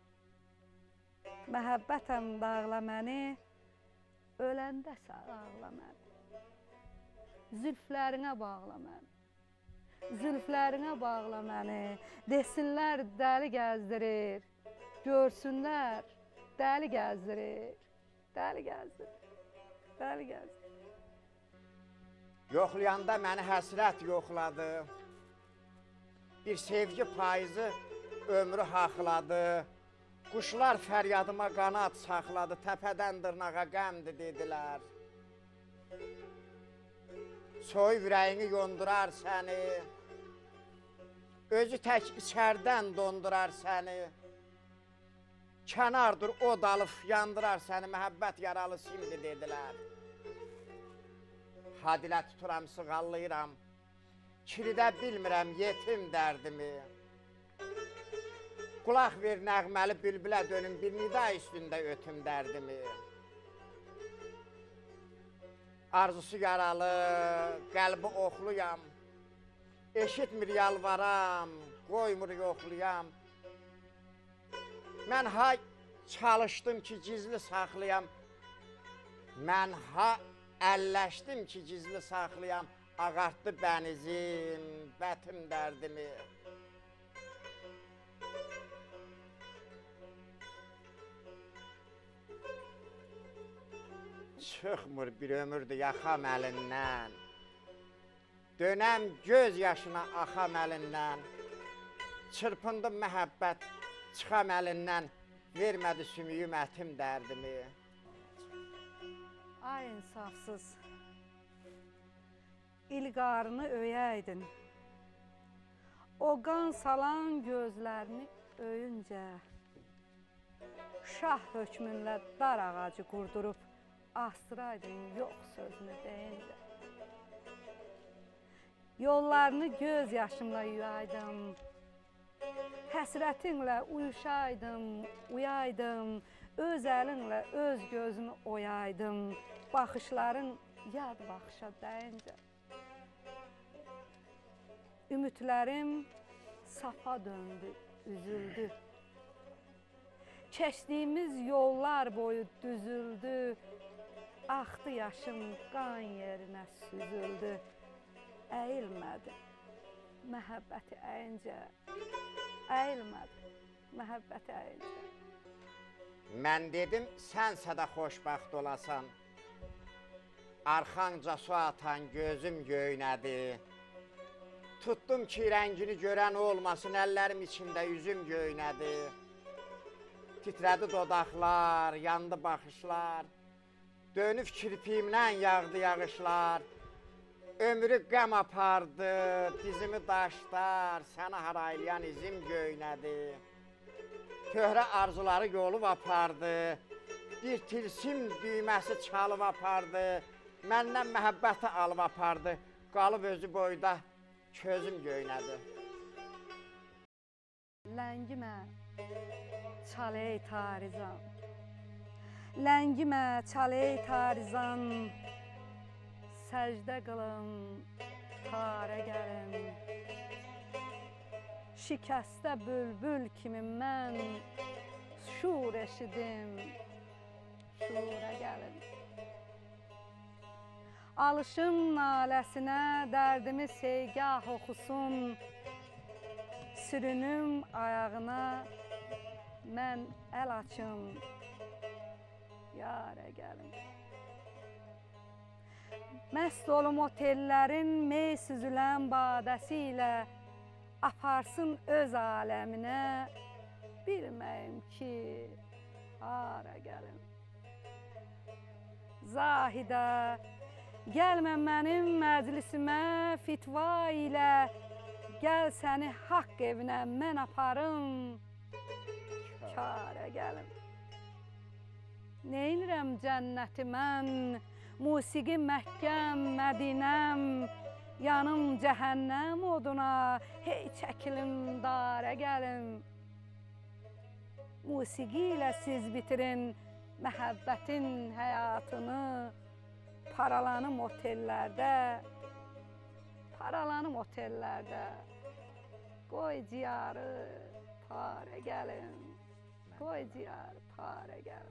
[SPEAKER 1] Məhəbbətəm dağla məni, öləndə sağla məni. Zülflərinə bağla məni, zülflərinə bağla məni, desinlər dəli gəzdirir, görsünlər dəli gəzdirir, dəli gəzdirir, dəli gəzdirir.
[SPEAKER 3] Yoxlayanda məni həsrət yoxladı, bir sevgi payızı ömrü haqladı, quşlar fəryadıma qanad saxladı, təpədən dırnağa qəmdir dedilər. Soyub ürəyini yondurar səni, özü tək içərdən dondurar səni, kənardır od alıb yandırar səni, məhəbbət yaralı simdi dedilər. Hadilə tuturam, sığallayıram, kiridə bilmirəm yetim dərdimi. Qulaq ver nəğməli bülbülə dönüm, bir nida üstündə ötüm dərdimi. Arzusu yaralı, qəlbi oxluyam, eşitmir yalvaram, qoymur yoxluyam. Mən ha çalışdım ki, gizli saxlayam, mən ha əlləşdim ki, gizli saxlayam, ağartdı bənizim, bətim dərdimi. Çıxmır bir ömürdür yaxam əlindən, dönəm göz yaşına axam əlindən, çırpındım məhəbbət çıxam əlindən, vermədi sümüyüm ətim dərdimi.
[SPEAKER 1] Ay insafsız, ilqarını öyəydin, o qan salan gözlərini öyüncə, şah hökmünlə dar ağacı qurdurub, astıraydın yox sözünü deyincə. Yollarını göz yaşımla yuyaydım, həsrətinlə uyuşaydım, uyaydım, öz əlinlə öz gözümü oyaydım, baxışların yad baxışa dəyincə. Ümidlərim safa döndü, üzüldü, keçdiyimiz yollar boyu düzüldü, axdı yaşım qan yerinə süzüldü, əyilmədi, məhəbbəti əyincə, əyilmədi, məhəbbəti əyincə.
[SPEAKER 3] Mən dedim, sənsə də xoşbəxt olasan, arxanca su atan gözüm göynədi, tutdum ki, rəngini görən olmasın, əllərim içində üzüm göynədi, titrədi dodaqlar, yandı baxışlar, dönüb kirpiyimdən yağdı yağışlar, ömrü qəm apardı, dizimi daşlar, səni haraylayan izim göynədi. Köhrə arzuları yolub apardı, bir tilsim düyməsi çalıb apardı, məndən məhəbbəti alıb apardı, qalıb özü boyda közüm göynədi.
[SPEAKER 1] Ləngimə, çaley tarizan. Ləngimə, çaley tarizan. Səcdə qılın, tarə gəlin. Şikəstə bülbül kimi mən şur eşidim, şura gəlin. Alışın naləsinə dərdimi seygah oxusun. Sürünüm ayağına mən əl açım, yarə gəlin. Məst olum otellərin mey süzülən badəsi ilə aparsın öz aləminə, bilməyim ki, hara gəlin. Zahidə, gəlmə mənim məclisimə fitva ilə, gəl səni haqq evinə mən aparım, kara gəlin. Neynirəm cənnəti mən, musiqi Məkkəm, Mədinəm, yanım cəhənnəm oduna, hey çəkilim darə gəlin. Musiqi ilə siz bitirin məhəbbətin həyatını, paralanım otellərdə, paralanım otellərdə. Qoy ciyarı parə gəlin, qoy ciyarı parə gəlin.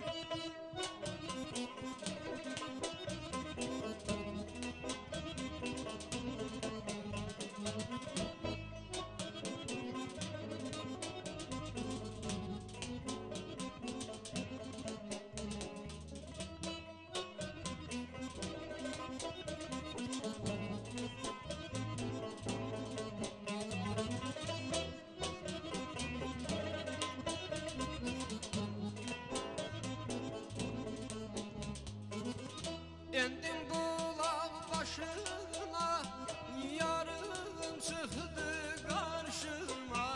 [SPEAKER 2] Endim bulaq başına, yarım çıxdı qarşıma.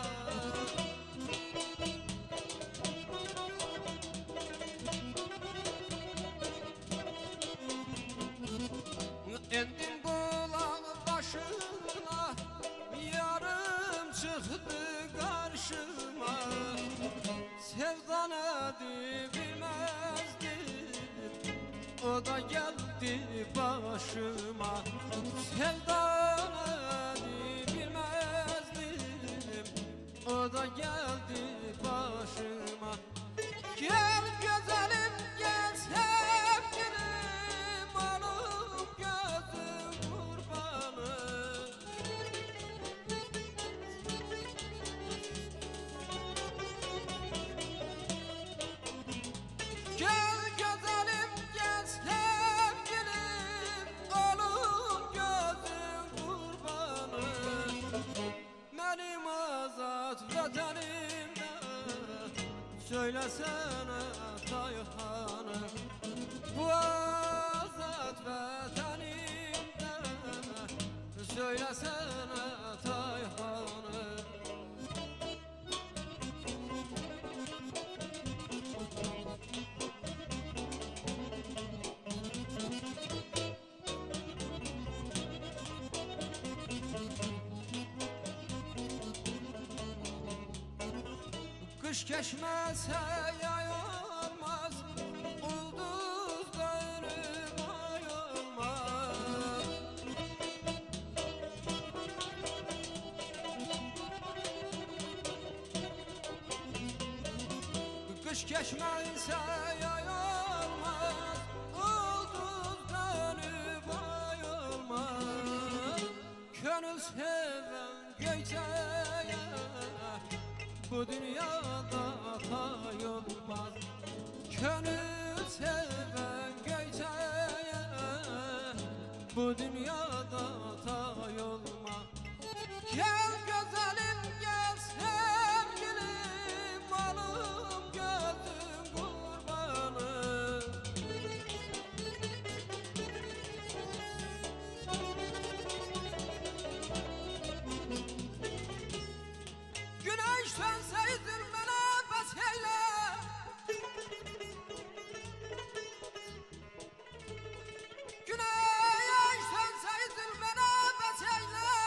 [SPEAKER 2] Endim bulaq başına, yarım çıxdı qarşıma. Sevda nədir bilməzdim, o da geldi başıma. Sevda nədir bilməzdim, o da geldi başıma. Gel güzelim, gel sevgilim, alım gözüm kurbanı. Gel güzelim, gel sevgilim, alım gözüm kurbanı. Benim azat vətənimdə, söylesene Tayhanı. Bu azat vətənimdə, söylesene Tayhanı. Kış geçmezse yay olmaz, ulduz da ölüm ay olmaz. Kış geçmezse yay olmaz, ulduz da ölüm ay olmaz. Gönül seven göyçeye bu dünyada tay olmaz. Gönül seven göyçeye bu dünyada tay olmaz. Gel güzelim, gel sevgilim, alım gözüm kurbanı. Güneş sönse üzülmene bas eyle. Güneş sönse üzülmene bas eyle.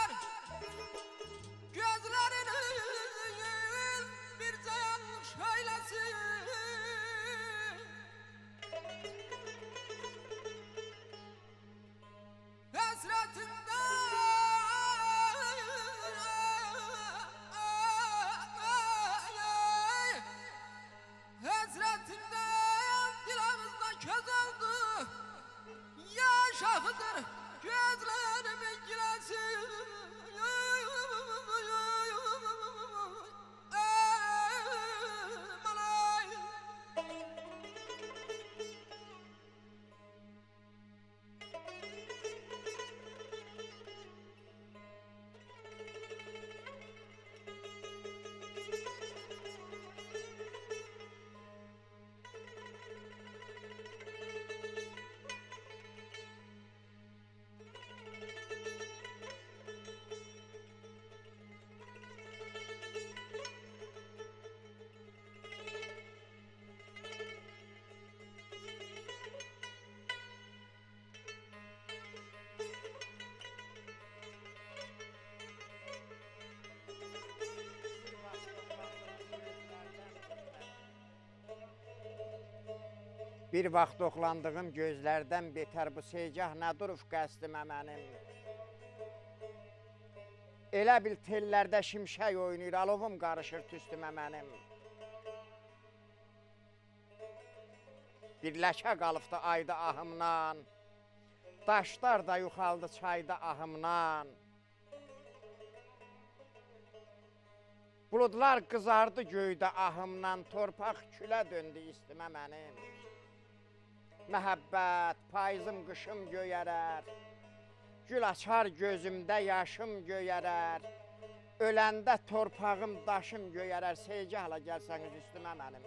[SPEAKER 3] Bir vaxt oxlandığım gözlərdən betər bu segah nə durub qəsdimə mənim. Elə bil tellərdə şimşək oynayır, alovum qarışır tüstümə mənim. Bir ləkə qalıbdı ayda ahımdan, daşlar da yuxaldı çayda ahımdan. Buludlar qızardı göydə ahımdan, torpaq külə döndü istimə mənim. Məhəbbət, payızım, qışım göyərər, gül açar gözümdə yaşım göyərər, öləndə torpağım, daşım göyərər, segahla gəlsəniz üstümə mənim.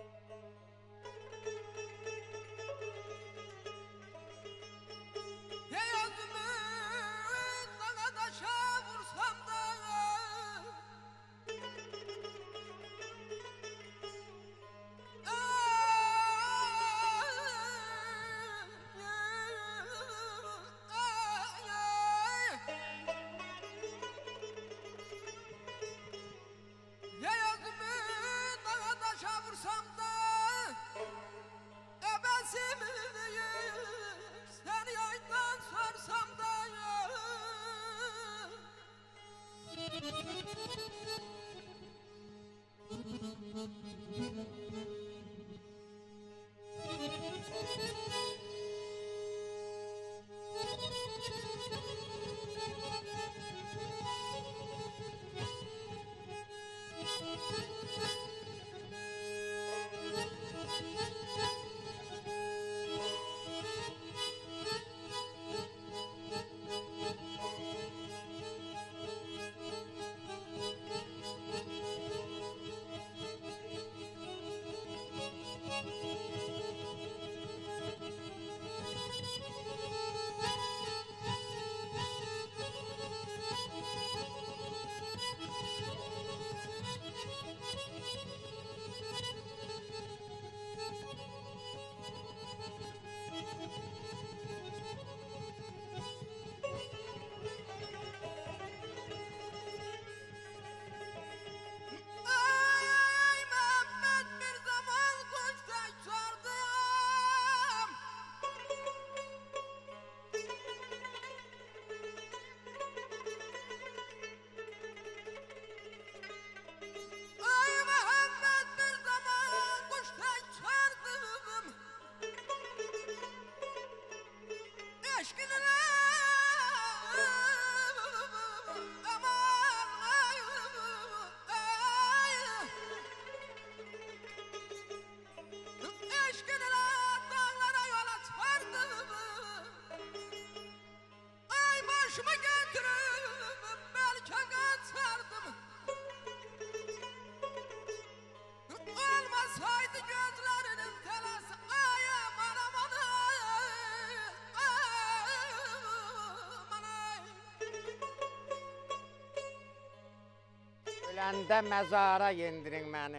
[SPEAKER 3] Öləndə məzara yendirin məni.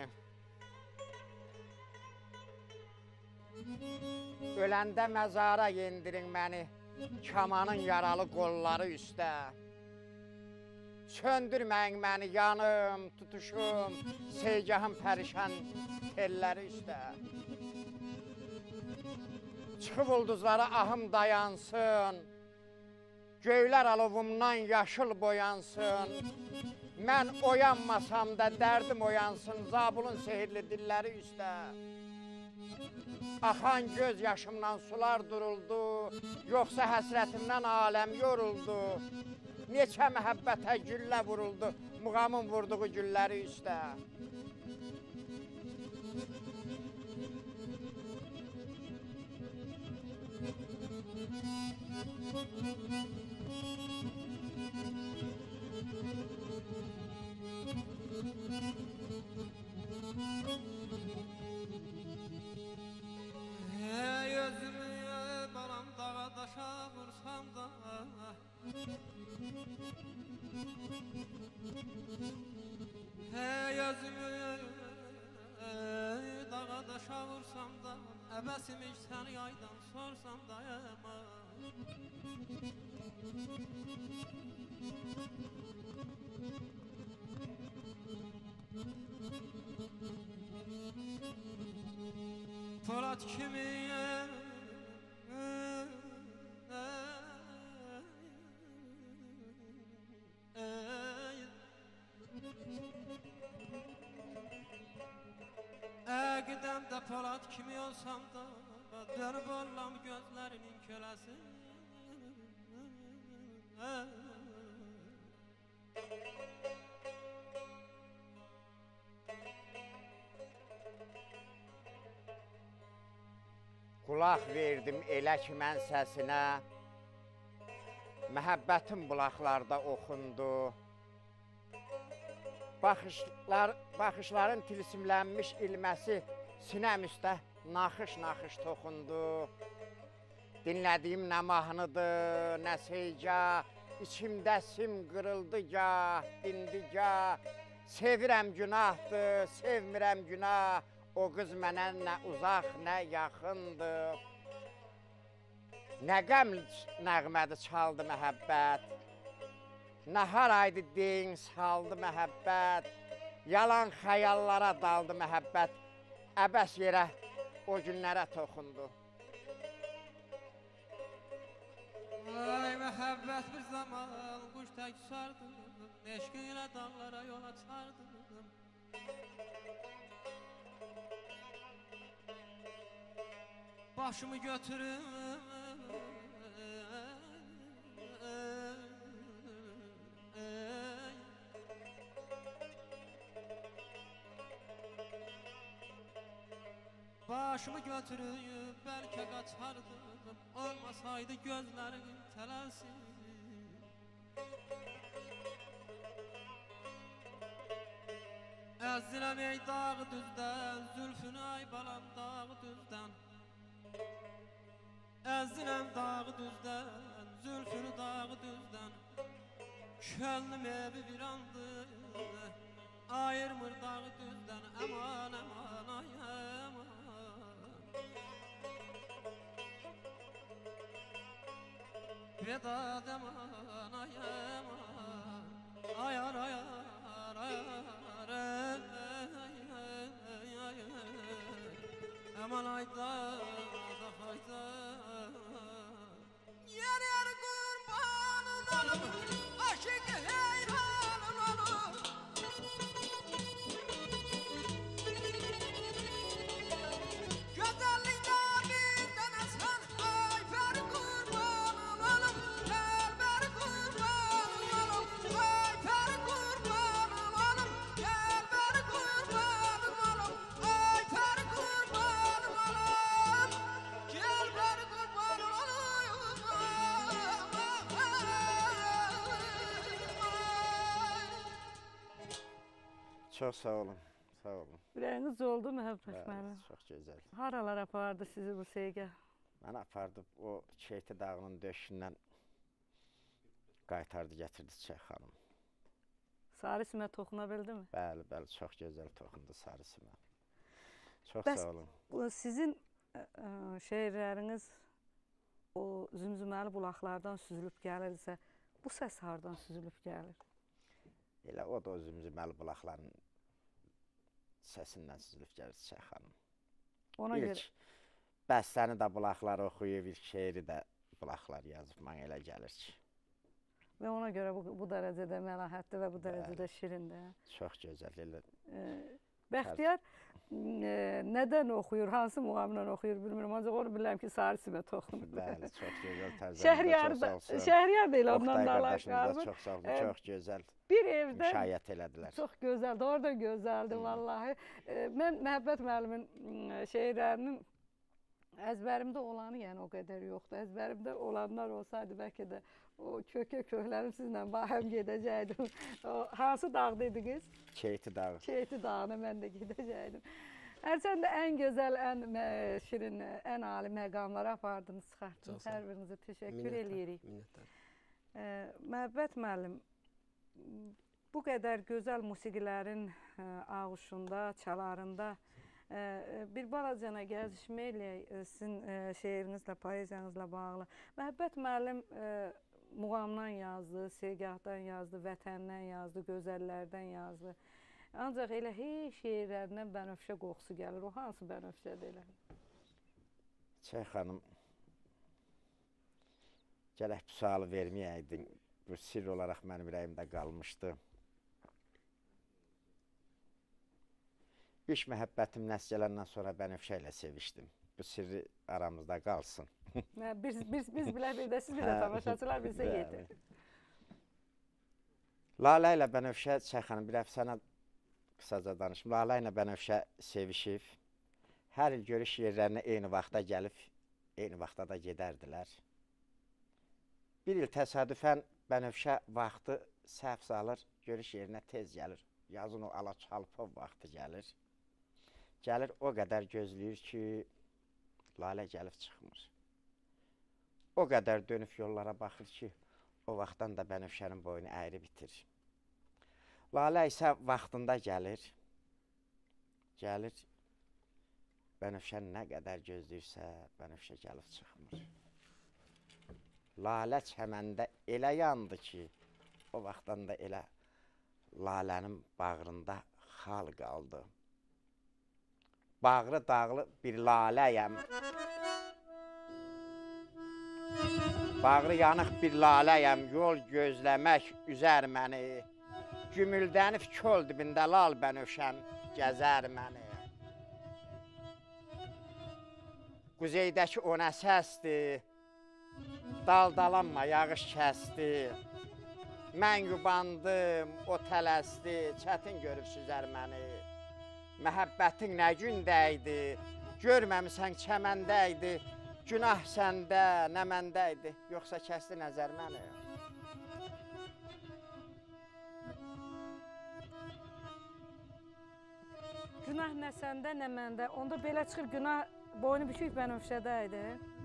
[SPEAKER 3] Öləndə məzara yendirin məni, kamanın yaralı qolları üstə. Söndürməyin məni, yanım, tutuşum, segahım pərişan telləri üstə. Çıxıb ulduzlara ahım dayansın, göylər alovumdan yaşıl boyansın. Mən oyanmasam da dərdim oyansın, Zabulun sehirli dilləri üstə. Axan göz yaşımdan sular duruldu, yoxsa həsrətimdən aləm yoruldu. Neçə məhəbbətə güllə vuruldu, muğamın vurduğu gülləri üstə.
[SPEAKER 2] Hey özümü baram dağa daşa vursam da Hey özümü dağa daşa vursam da Əbəsimiş səni yaydan sorsam da Polat kimi de Polat kimi olsam da dönüp ollam gözlerinin kölesi.
[SPEAKER 3] Qulaq verdim elə ki mən səsinə, məhəbbətim bulaqlarda oxundu. Baxışların tilsimlənmiş ilməsi sinəm üstə naxış-naxış toxundu. Dinlədiyim nə mahnıdır, nə seycah, içimdə sim qırıldıgah, dindigah. Sevirəm günahdır, sevmirəm günah, o qız mənə nə uzaq, nə yaxındır. Nə qəm nəğmədi çaldı məhəbbət, nə haraydı deyin saldı məhəbbət, yalan xəyallara daldı məhəbbət, əbəs yerə o günlərə toxundu.
[SPEAKER 2] Ay məhəbbət bir zaman quş tək sardım, eşqi ilə dağlara yol açardım. Başımı götürüm Başımı götürüp belki kaçardım, olmasaydı gözlerin telası. Əzdirəm ey dağı düzdən, zülfünü ay balam dağı düzdən. Əzdirəm dağı düzdən, zülfünü dağı düzdən. Könlüm evi virandır, ayırmır dağı düzdən. Aman aman ay aman. Vedad aman ay aman, ayar ayar ayar ay aman ayda da hayda. Yer yer kurbanın olum, aşık heyranın olum. Güzellikte bir tane sen ayfer kurbanın olum, elber kurbanın olum, ayfer kurbanın olum, elber kurbanın olum, ayfer kurbanın olum, elber kurbanın olum.
[SPEAKER 3] Çox sağ olun, sağ olun.
[SPEAKER 1] Ürəyiniz oldu Məhəbbət müəllim?
[SPEAKER 3] Bəli, çox gözəl.
[SPEAKER 1] Haralar apardı sizi bu sevgi?
[SPEAKER 3] Mən apardı o Çeyti dağının döşündən qaytardı, gətirdi Çiçək xanım.
[SPEAKER 1] Sarı simə toxuna bildimi?
[SPEAKER 3] Bəli, bəli, çox gözəl toxundu sarı simə. Çox
[SPEAKER 1] Bəs
[SPEAKER 3] sağ olun.
[SPEAKER 1] sizin şeirləriniz o zümzüməli bulaqlardan süzülüb gəlirsə, bu səs hardan süzülüb gəlir?
[SPEAKER 3] Elə o da o zümzüməli bulaqların səsindən süzülüb gəlir Çiçək xanım.
[SPEAKER 1] Ona görə
[SPEAKER 3] İlk bəstəni də bulaqlar oxuyub, ilk şeiri də bulaqlar yazıb, mənə elə gəlir ki.
[SPEAKER 1] və ona görə bu dərəcədə məlahətli və bu dərəcədə şirindir.
[SPEAKER 3] Çox gözəl, elə.
[SPEAKER 1] Bəxtiyar nədən oxuyur, hansı muğamla oxuyur bilmirəm, ancaq onu bilirəm ki, sarı simə toxunur.
[SPEAKER 3] Bəli, çox gözəl tərzlərində, çox sağ olsun.
[SPEAKER 1] Şəhriyar da elə ondan
[SPEAKER 3] Oqtay
[SPEAKER 1] da
[SPEAKER 3] qardaşımız da çox sağ olun, çox gözəl
[SPEAKER 1] bir evdə
[SPEAKER 3] müşayiət elədilər.
[SPEAKER 1] çox gözəldir, orada gözəldir vallahi. Mən Məhəbbət müəllimin şeirlərinin əzbərimdə olanı yəni o qədər yoxdur. Əzbərimdə olanlar olsaydı bəlkə də o köklərim sizlə bahəm gedəcəkdim. Hansı dağda idiniz?
[SPEAKER 3] Çeyti dağı.
[SPEAKER 1] Çeyti dağına mən də gedəcəkdim. Hərçənd də ən gözəl, ən şirin, ən ali məqamlara apardınız, çıxartdınız. Hər birinizə təşəkkür eləyirik. Məhəbbət müəllim, bu qədər gözəl musiqilərin ağuşunda, çalarında bir balacana gəzişməklə sizin şeirinizlə, poeziyanızla bağlı. Məhəbbət müəllim muğamdan yazdı, segahdan yazdı, vətəndən yazdı, gözəllərdən yazdı. Ancaq elə hey şeirlərindən bənövşə qoxusu gəlir. O hansı bənövşədir elə?
[SPEAKER 3] Çiçək xanım, gərək bu sualı verməyəydin. Bu sirr olaraq mənim ürəyimdə qalmışdı. İş məhəbbətim nəs gələndən sonra Bənövşə ilə sevişdim. Bu sirri aramızda qalsın.
[SPEAKER 1] Biz bilər, bir də siz bir də tamaşaçılar bizə yedir.
[SPEAKER 3] Lalə ilə Bənövşə, Çayxanım, bir əfsanə qısaca danışım. Lalə ilə Bənövşə sevişib. Hər il görüş yerlərinə eyni vaxtda gəlib, eyni vaxtda da gedərdilər. Bir il təsadüfən Bənövşə vaxtı səhv salır, görüş yerinə tez gəlir. Yazın o Alaçalpov vaxtı gəlir. Gəlir, o qədər gözləyir ki, Lalə gəlib çıxmır. O qədər dönüb yollara baxır ki, o vaxtdan da Bənövşənin boynu əyri bitir. Lalə isə vaxtında gəlir. Gəlir, Bənövşə nə qədər gözləyirsə, Bənövşə gəlib çıxmır. Lalə çəməndə elə yandı ki, o vaxtdan da elə Lalənin bağrında xal qaldı. Bağrı dağlı bir laləyəm. Bağrı yanıq bir laləyəm, yol gözləmək üzər məni. Gümüldənib köl dibində lal Bənövşəm gəzər məni. Quzeydəki o nə səsdir, daldalanma yağış kəsdi. Mən yubandım, o tələsdi, çətin görüb süzər məni. Məhəbbətin nə gündəydi, görməmisən çəməndəydi. Günah səndə, nə məndəydi, yoxsa kəsdi nəzər məni.
[SPEAKER 1] Günah nə səndə, nə məndə. Onda belə çıxır, günah boynu bükük Bənövşədəydi.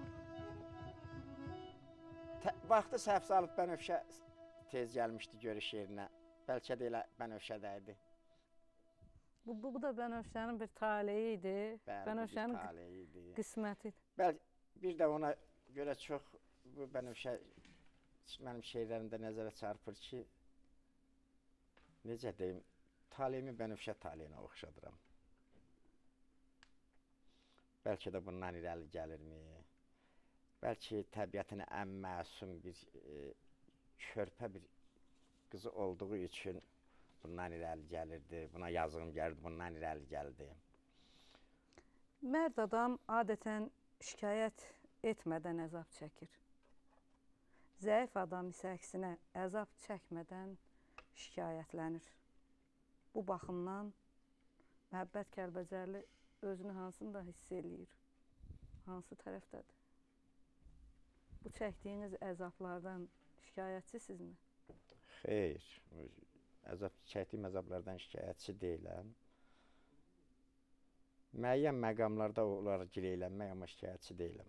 [SPEAKER 3] Vaxtı səhv salıb Bənövşə tez gəlmişdi görüş yerinə. Bəlkə də elə Bənövşədəydi.
[SPEAKER 1] Bu da Bənövşənin bir taleyi idi. Bənövşənin qisməti.
[SPEAKER 3] Bir də ona görə çox bu Bənövşə mənim şeirlərimdə nəzərə çarpır ki, necə deyim, taleyimi Bənövşə taleyinə oxşadıram. Bəlkə də bundan irəli gəlirmi? Bəlkə təbiətin ən məsum bir körpə bir qızı olduğu üçün bundan irəli gəlirdi, buna yazığım gəlirdi, bundan irəli gəldi.
[SPEAKER 1] Mərd adam adətən şikayət etmədən əzab çəkir. Zəif adam isə əksinə əzab çəkmədən şikayətlənir. Bu baxımdan Məhəbbət Kəlbəcərli özünü hansında hiss eləyir? Hansı tərəfdədir? Bu çəkdiyiniz əzablardan şikayətçisizmi?
[SPEAKER 3] Xeyr, çəkdiyim əzablardan şikayətçi deyiləm. Müəyyən məqamlarda onlara gireylənmək, amma şikayətçi deyiləm.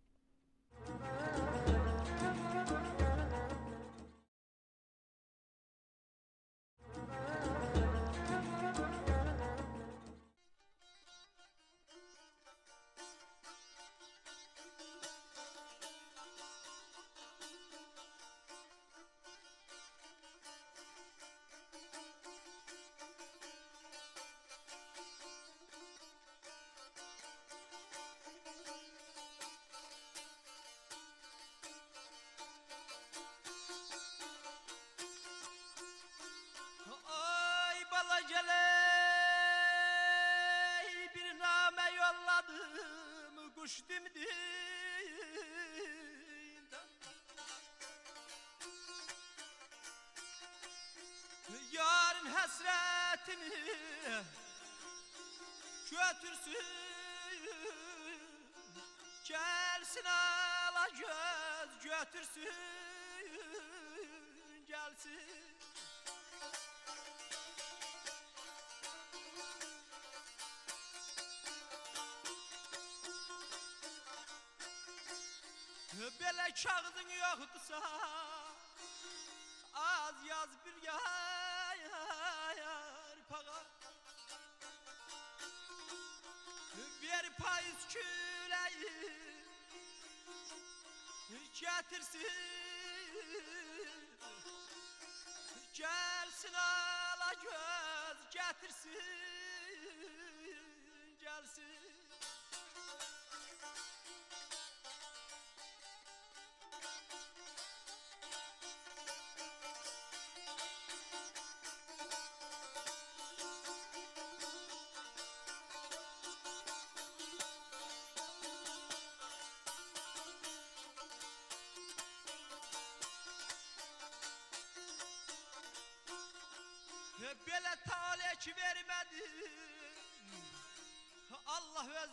[SPEAKER 4] Geley bir name yolladım kuş dimdiğinden. Yarın hasretini götürsün, gelsin ala göz götürsün, gelsin. Belə kağıdın yoxdursa, az yaz bir yarpağa. Bir payız küləyi gətirsin, gəlsin ala göz gətirsin, gəlsin. Belə talih ki vermədi Allah öz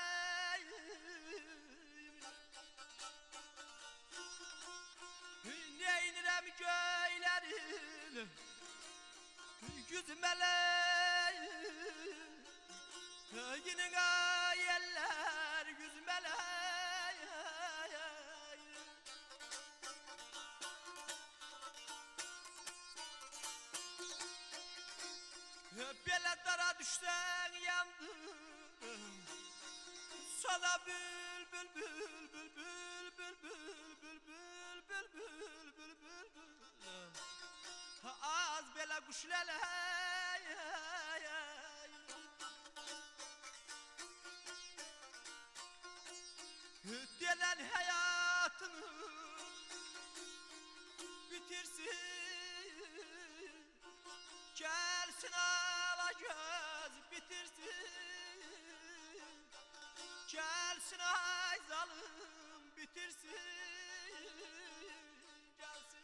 [SPEAKER 4] diləyim Neynirəm göylərin Güzmələyim Yine gayeller güzmələyim Belə dara düşsən yandım Sana bülbül bülbül bülbül bülbül bülbül bülbül Az belə quş lələyim Delen hayatını bitirsin Gelsin ala göz bitirsin Gelsin ay zalim bitirsin Gelsin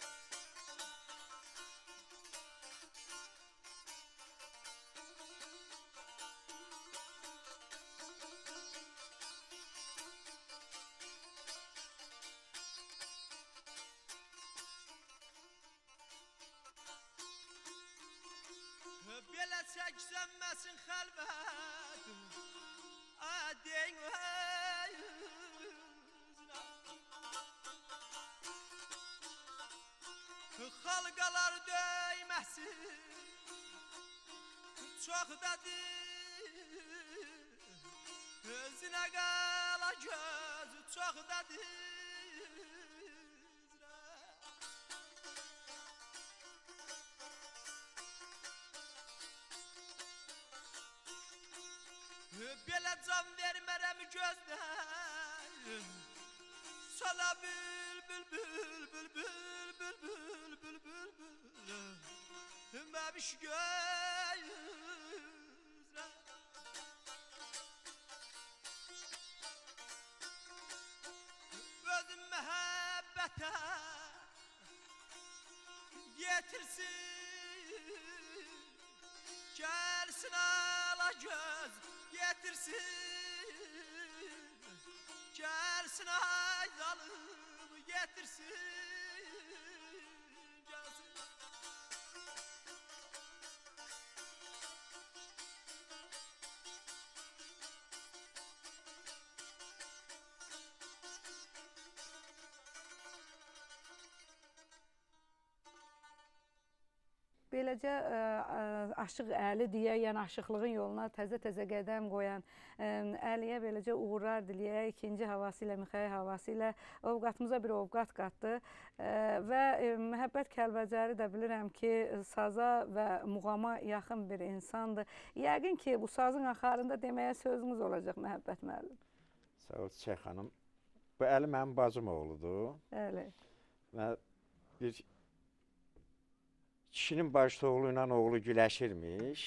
[SPEAKER 4] Belə çəksənməsin xəlvət Adin Xalqalar döyməsin Çox dadır Özünə qala göz Çox dadır Belə can vermərəm gözdən Sana bülbül bülbül bülbül bülbül bülbül Məbiş gözlə Özüm məhəbbətə Yetirsin Gəlsin ala göz Getirsin Gelsin ay zalim Getirsin Gelsin
[SPEAKER 1] Beləcə Aşıq Əli deyə, yəni aşıqlığın yoluna təzə-təzə qədəm qoyan Əliyə beləcə uğurlar diləyək. İkinci havası ilə, Mixail havası ilə ovqatımıza bir ovqat qatdı və Məhəbbət Kəlbəcəri də bilirəm ki, saza və muğama yaxın bir insandır. Yəqin ki, bu sazın axarında deməyə sözünüz olacaq Məhəbbət müəllim.
[SPEAKER 3] Sağ ol Çiçək xanım. Bu Əli mənim bacım oğludur.
[SPEAKER 1] Bəli.
[SPEAKER 3] Və bir kişinin baş oğlu ilə oğlu güləşirmiş.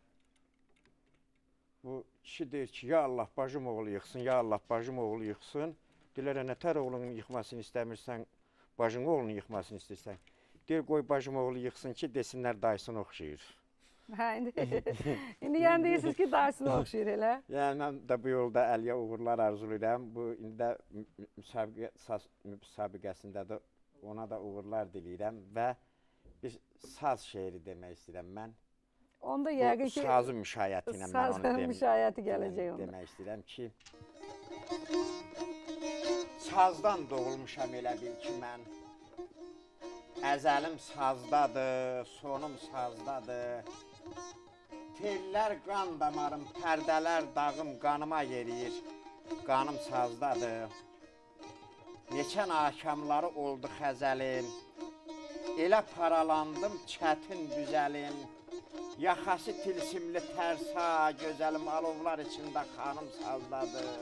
[SPEAKER 3] Bu kişi deyir ki, ya Allah bacım oğlu yıxsın, ya Allah bacım oğlu yıxsın. Deyirlər, nətər oğlunun yıxmasını istəmirsən, bacın oğlunun yıxmasını istəyirsən. Deyir, qoy bacım oğlu yıxsın ki, desinlər dayısını oxşayır.
[SPEAKER 1] Hə, indi yəni deyirsiniz ki, dayısını oxşayır elə.
[SPEAKER 3] Yəni, mən də bu yolda Əliyə uğurlar arzulayıram. Bu, indi də müsabiqəsində də ona da uğurlar diləyirəm və bir saz şeiri demək istəyirəm mən.
[SPEAKER 1] Onda yəqin ki,
[SPEAKER 3] sazın müşayiəti ilə mən onu
[SPEAKER 1] müşayiəti gələcək onda.
[SPEAKER 3] Demək istəyirəm ki, sazdan doğulmuşam elə bil ki mən. Əzəlim sazdadır, sonum sazdadır. Tellər qan damarım, pərdələr dağım qanıma yeriyir. Qanım sazdadır. Neçən akamları oldu xəzəlim. Elə paralandım çətin düzəlim. Yaxası tilsimli tərsa, gözəlim alovlar içində xanım sazdadır.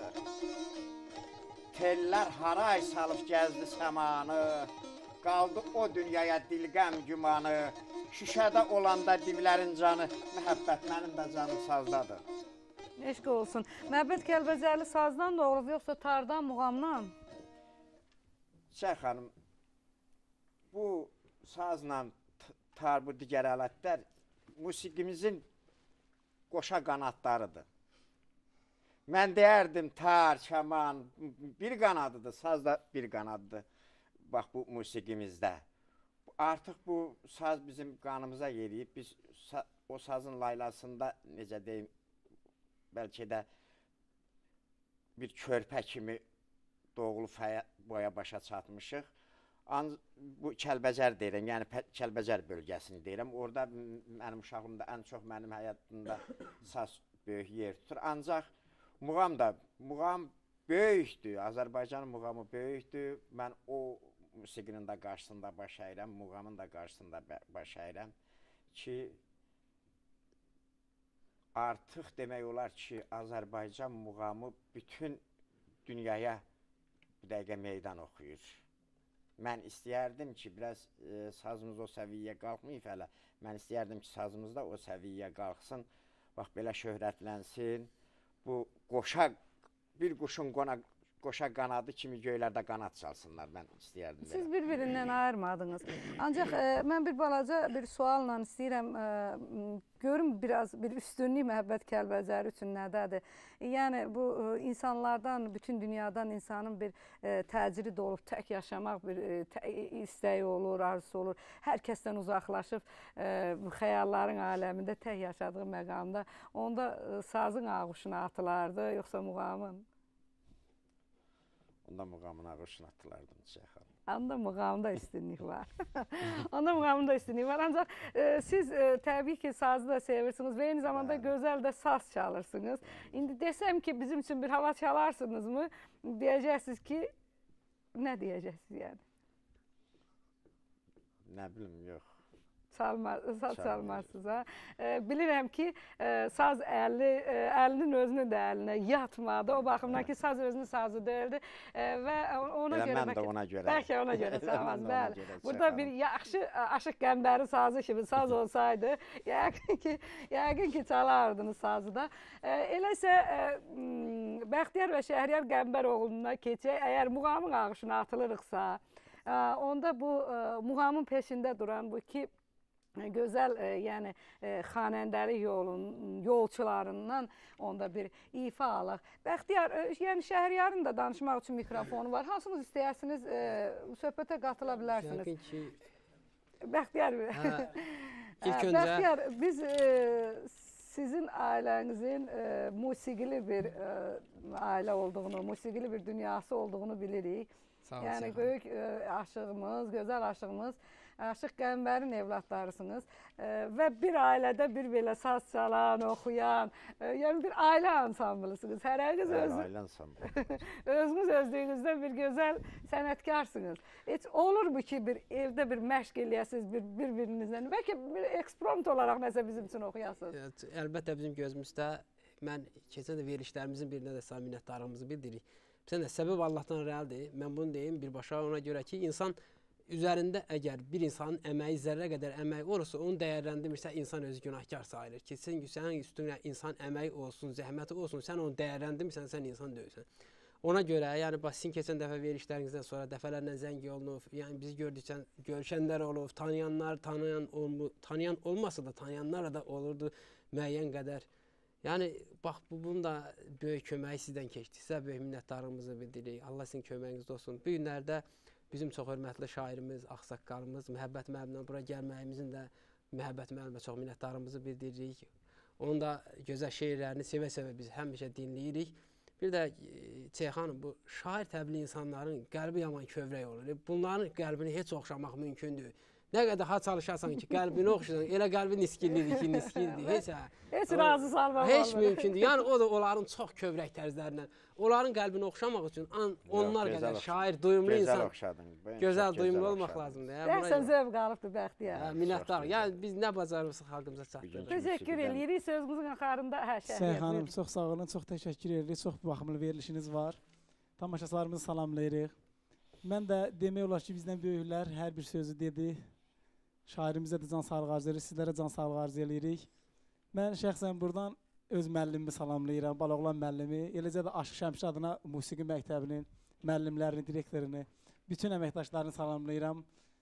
[SPEAKER 3] Tellər haray salıb gəzdi səmanı. Qaldı o dünyaya dilqəm gümanı. Şüşədə olanda divlərin canı, Məhəbbət mənim də canım sazdadır.
[SPEAKER 1] Eşq olsun. Məhəbbət Kəlbəcərli sazdan doğulub, yoxsa tardan, muğamdan?
[SPEAKER 3] Çiçək xanım, bu sazla tar, bu digər alətlər musiqimizin qoşa qanadlarıdır. Mən deyərdim tar, kaman bir qanadıdır, saz da bir qanadıdır. Bax bu musiqimizdə. Artıq bu saz bizim qanımıza yeriyib. Biz o sazın laylasında necə deyim, bəlkə də bir körpə kimi doğulub boya başa çatmışıq. Bu Kəlbəcər deyirəm, yəni Kəlbəcər bölgəsini deyirəm. Orada mənim uşağımda ən çox mənim həyatımda saz böyük yer tutur. Ancaq muğam böyükdür, Azərbaycanın muğamı böyükdür. Mən o musiqinin də qarşısında baş əyirəm, muğamın da qarşısında baş əyirəm ki, artıq demək olar ki, Azərbaycan muğamı bütün dünyaya bu dəqiqə meydan oxuyur. Mən istəyərdim ki, biraz sazımız o səviyyəyə qalxmayıb hələ. Mən istəyərdim ki, sazımız da o səviyyəyə qalxsın. Bax, belə şöhrətlənsin. Bu bir quşun qoşa qanadı kimi göylərdə qanad çalsınlar. Mən istəyərdim.
[SPEAKER 1] Siz bir-birindən ayırmadınız. Ancaq mən bir balaca bir sualla istəyirəm, görüm biraz bir üstünlük Məhəbbət Kəlbəcəri üçün nədədir? Yəni bu insanlardan, bütün dünyadan insanın bir təcili olub tək yaşamaq bir istəyi olur, arzusu olur. Hər kəsdən uzaqlaşıb xəyalların aləmində tək yaşadığı məqamda onda sazın ağuşuna atılardı, yoxsa muğamın?
[SPEAKER 3] Onda muğamın ağuşuna atılardım Cəxan.
[SPEAKER 1] Onda muğamda üstünlük var. Onda muğamda üstünlük var. Ancaq siz təbii ki sazı da sevirsiniz və eyni zamanda gözəl də saz çalırsınız. İndi desəm ki bizim üçün bir hava çalarsınız mı? Deyəcəksiniz ki, nə deyəcəksiniz yəni?
[SPEAKER 3] Nə bilim, yox.
[SPEAKER 1] Saz çalmarsınız ha. Bilirəm ki saz əlinin özünün də əlinə yatmadı. O baxımdan ki saz özünün sazı deyildi və ona görə
[SPEAKER 3] mən də ona görə.
[SPEAKER 1] Bəlkə ona görə çalmaz. Bəli. Burada bir yaxşı Aşıq Qəmbəri sazı kimi saz olsaydı, yəqin ki çalardınız sazı da. Eləsə Bəxtiyar və Şəhriyar Qəmbəroğluna keçək. Əgər muğamın ağışına atılırıqsa, onda bu muğamın peşində duran bu iki gözəl, yəni xanəndəlik yolçularından onda bir ifa alaq. Bəxtiyar, yəni Şəhriyarın da danışmaq üçün mikrofonu var. Hansınız istəyirsiniz, söhbətə qatıla bilərsiniz.
[SPEAKER 5] Yəqin ki...
[SPEAKER 1] Bəxtiyar, Bəxtiyar, biz sizin ailənizin musiqili bir ailə olduğunu, musiqili bir dünyası olduğunu bilirik. Yəni böyük aşığımız, gözəl aşığımız, Aşıq Qəmbərin evlatlarısınız və bir ailədə bir belə saz çalan, oxuyan, yəni bir ailə ansamblısınız. Hərəniz özünüz özlüyünüzdə bir gözəl sənətkarsınız. Heç olurmu ki, evdə bir məşq eləyəsiniz bir-birinizdən? Bəlkə bir eksprompt olaraq nəsə bizim üçün oxuyasınız?
[SPEAKER 5] Əlbəttə bizim gözümüzdə, mən keçən də verilişlərimizin birində də minnətdarlığımızı bildiririk. Bizən də səbəb Allahdan rəldir. Mən bunu deyim birbaşa ona görə ki, insan üzərində əgər bir insanın əməyi zərrə qədər əməyi olursa, onu dəyərləndirmirsə, insan özü günahkar sayılır. Ki, sənin üstünə insan əməyi olsun, zəhməti olsun, sən onu dəyərləndirmirsən, sən insan deyilsən. Ona görə, yəni sizin keçən dəfə verişlərinizdən sonra dəfələrlə zəng olunub, yəni bizi gördükcə görüşənlər olub, tanıyan olmasa da tanıyanlar da olurdu müəyyən qədər. Yəni, bax, bunun da böyük köməyi sizdən keçdi. Sizə böyük minnətdarlığımızı bildiririk. Allah sizin köməyinizdə olsun. Bu günlərdə bizim çox hörmətli şairimiz, ağsaqqalımız, Məhəbbət müəllimlə bura gəlməyimizin də Məhəbbət müəllimə çox minnətdarlığımızı bildiririk. Onun da gözəl şeirlərini sevə-sevə biz həmişə dinləyirik. Bir də Ceyxanım, bu şair təbili insanların qəlbi yaman kövrək olur. Bunların qəlbini heç oxşamaq mümkündür. Nə qədər ha çalışasan ki, qəlbini oxşasan, elə qəlbi niskillidir ki, niskildir.
[SPEAKER 1] Heç razı salmaq
[SPEAKER 5] heç mümkündür. Yəni, o da onların çox kövrək tərzlərindən. Onların qəlbini oxşamaq üçün onlar qədər şair, duyumlu insan, gözəl, duyumlu olmaq lazımdır.
[SPEAKER 1] Rəhsən zövq alıbdır Bəxtiyar.
[SPEAKER 5] Minnətdarıq. Yəni, biz nə bacarırıq xalqımıza çatdırırıq.
[SPEAKER 1] Təşəkkür edirik. Sözümüzün axarında
[SPEAKER 4] Səyxanım, çox sağ olun, çox təşəkkür edirik. Çox baxımlı verilişiniz var. Tamaşaçılarımızı salamlayırıq. Mən də demək olar ki, bizdən böyüklər hər bir sözü dedi. Şairimizə də can sağlığı arzu edirik, sizlərə can sağlığı arzu edirik. Mən şəxsən buradan öz müəllimimi salamlayıram, Baloğlan müəllimi, eləcə də Aşıq Şəmşir adına musiqi məktəbinin müəllimlərini, direktorini, bütün əməkdaşlarını salamlayıram.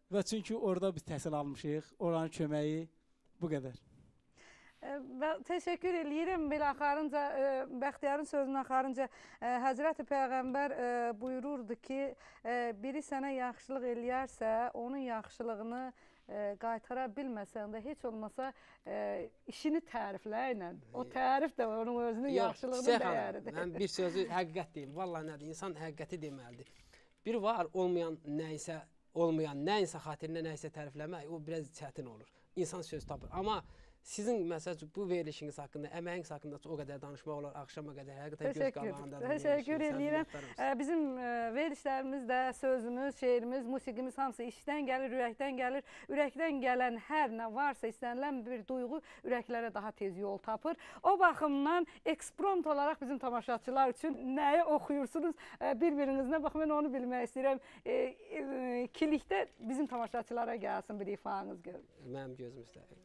[SPEAKER 4] Və çünki orada biz təhsil almışıq, oranın köməyi bu qədər.
[SPEAKER 1] Təşəkkür eləyirəm. Belə axarınca, Bəxtiyarın sözünün axarınca Həzrəti Peyğəmbər buyururdu ki, biri sənə yaxşılıq eləyərsə, onun yaxşılığını qaytara bilməsən də heç olmasa işini təriflə ilə. O tərif də onun özünün yaxşılığının dəyəridir.
[SPEAKER 5] Mən bir sözü həqiqət deyim. Vallahi nədir? İnsan həqiqəti deməlidir. Bir var olmayan nəyinsə xatirinə nəyinsə tərifləmək, o biraz çətin olur. İnsan söz tapır. Amma sizin məsəl bu verilişiniz haqqında, əməyiniz haqqında o qədər danışmaq olar, axşama qədər həqiqətən göz qabağında.
[SPEAKER 1] Təşəkkür edirəm. Bizim verilişlərimiz də, sözümüz, şeirimiz, musiqimiz hamısı işdən gəlir, ürəkdən gəlir. Ürəkdən gələn hər nə varsa, istənilən bir duyğu ürəklərə daha tez yol tapır. O baxımdan eksprompt olaraq bizim tamaşaçılar üçün nəyi oxuyursunuz, bir-birinizlə bax, mən onu bilmək istəyirəm. Kilikdə bizim tamaşaçılara gəlsin bir ifanız görün.
[SPEAKER 5] Mənim gözüm istəyir.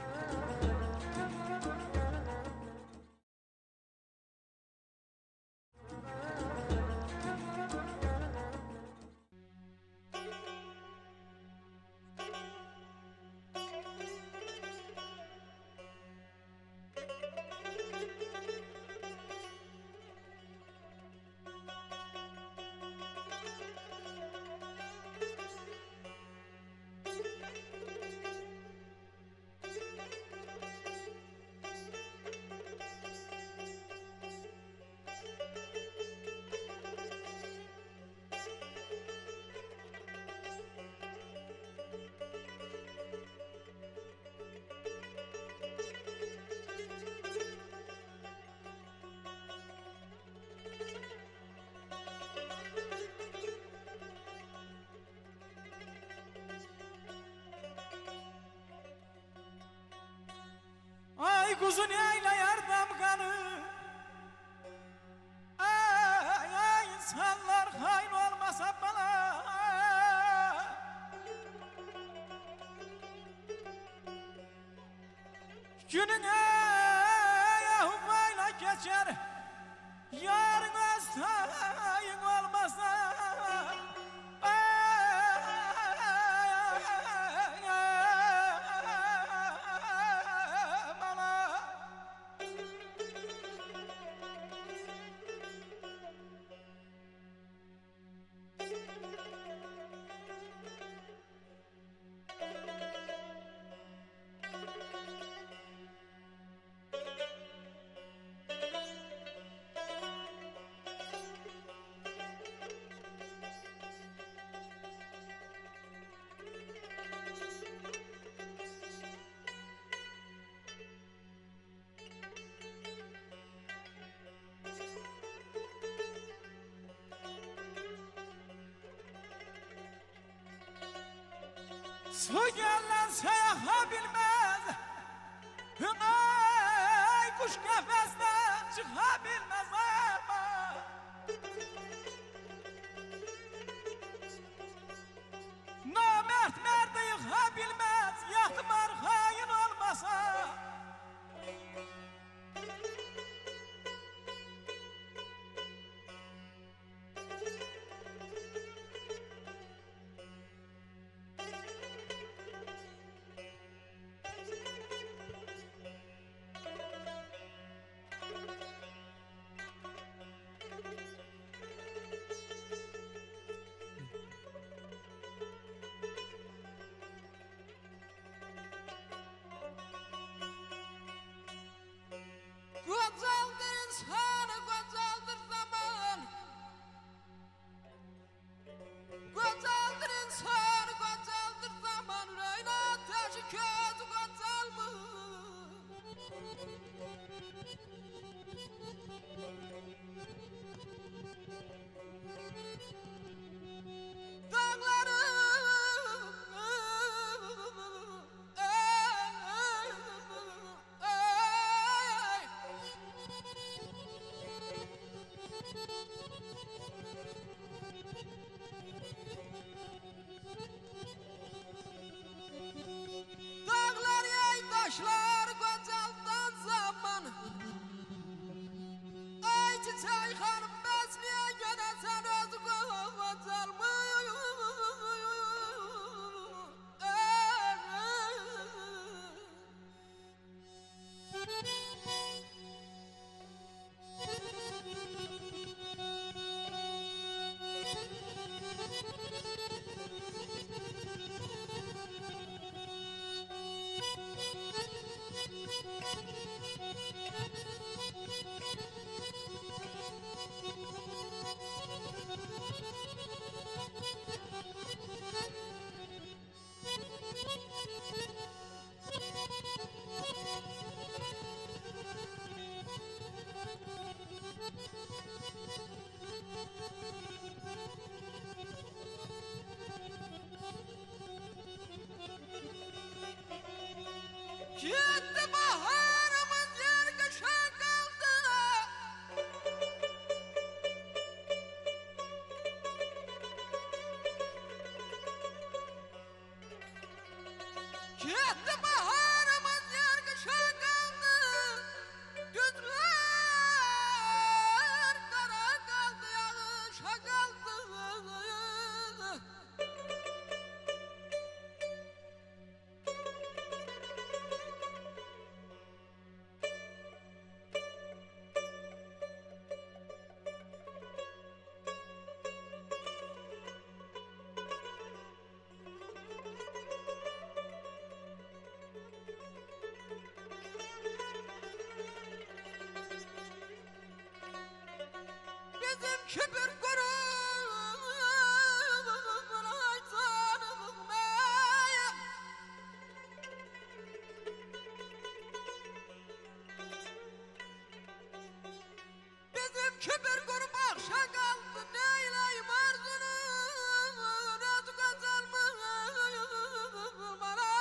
[SPEAKER 4] Ay kuzun eyle yardım kanı, ay insanlar hain olmasa bana. Günün yahuvayla geçer, yarın hastayın olmasa. Su gellense yaka bilmez, ay kuş kafesten çıkabilmez ama. Namert merdi yıka bilmez, yakmar hain olmasa.
[SPEAKER 2] bizimki bir gurur ay canım ey. Bizimki bir grup akşa kaldı neyleyim arzunu Radu gazel mı bana.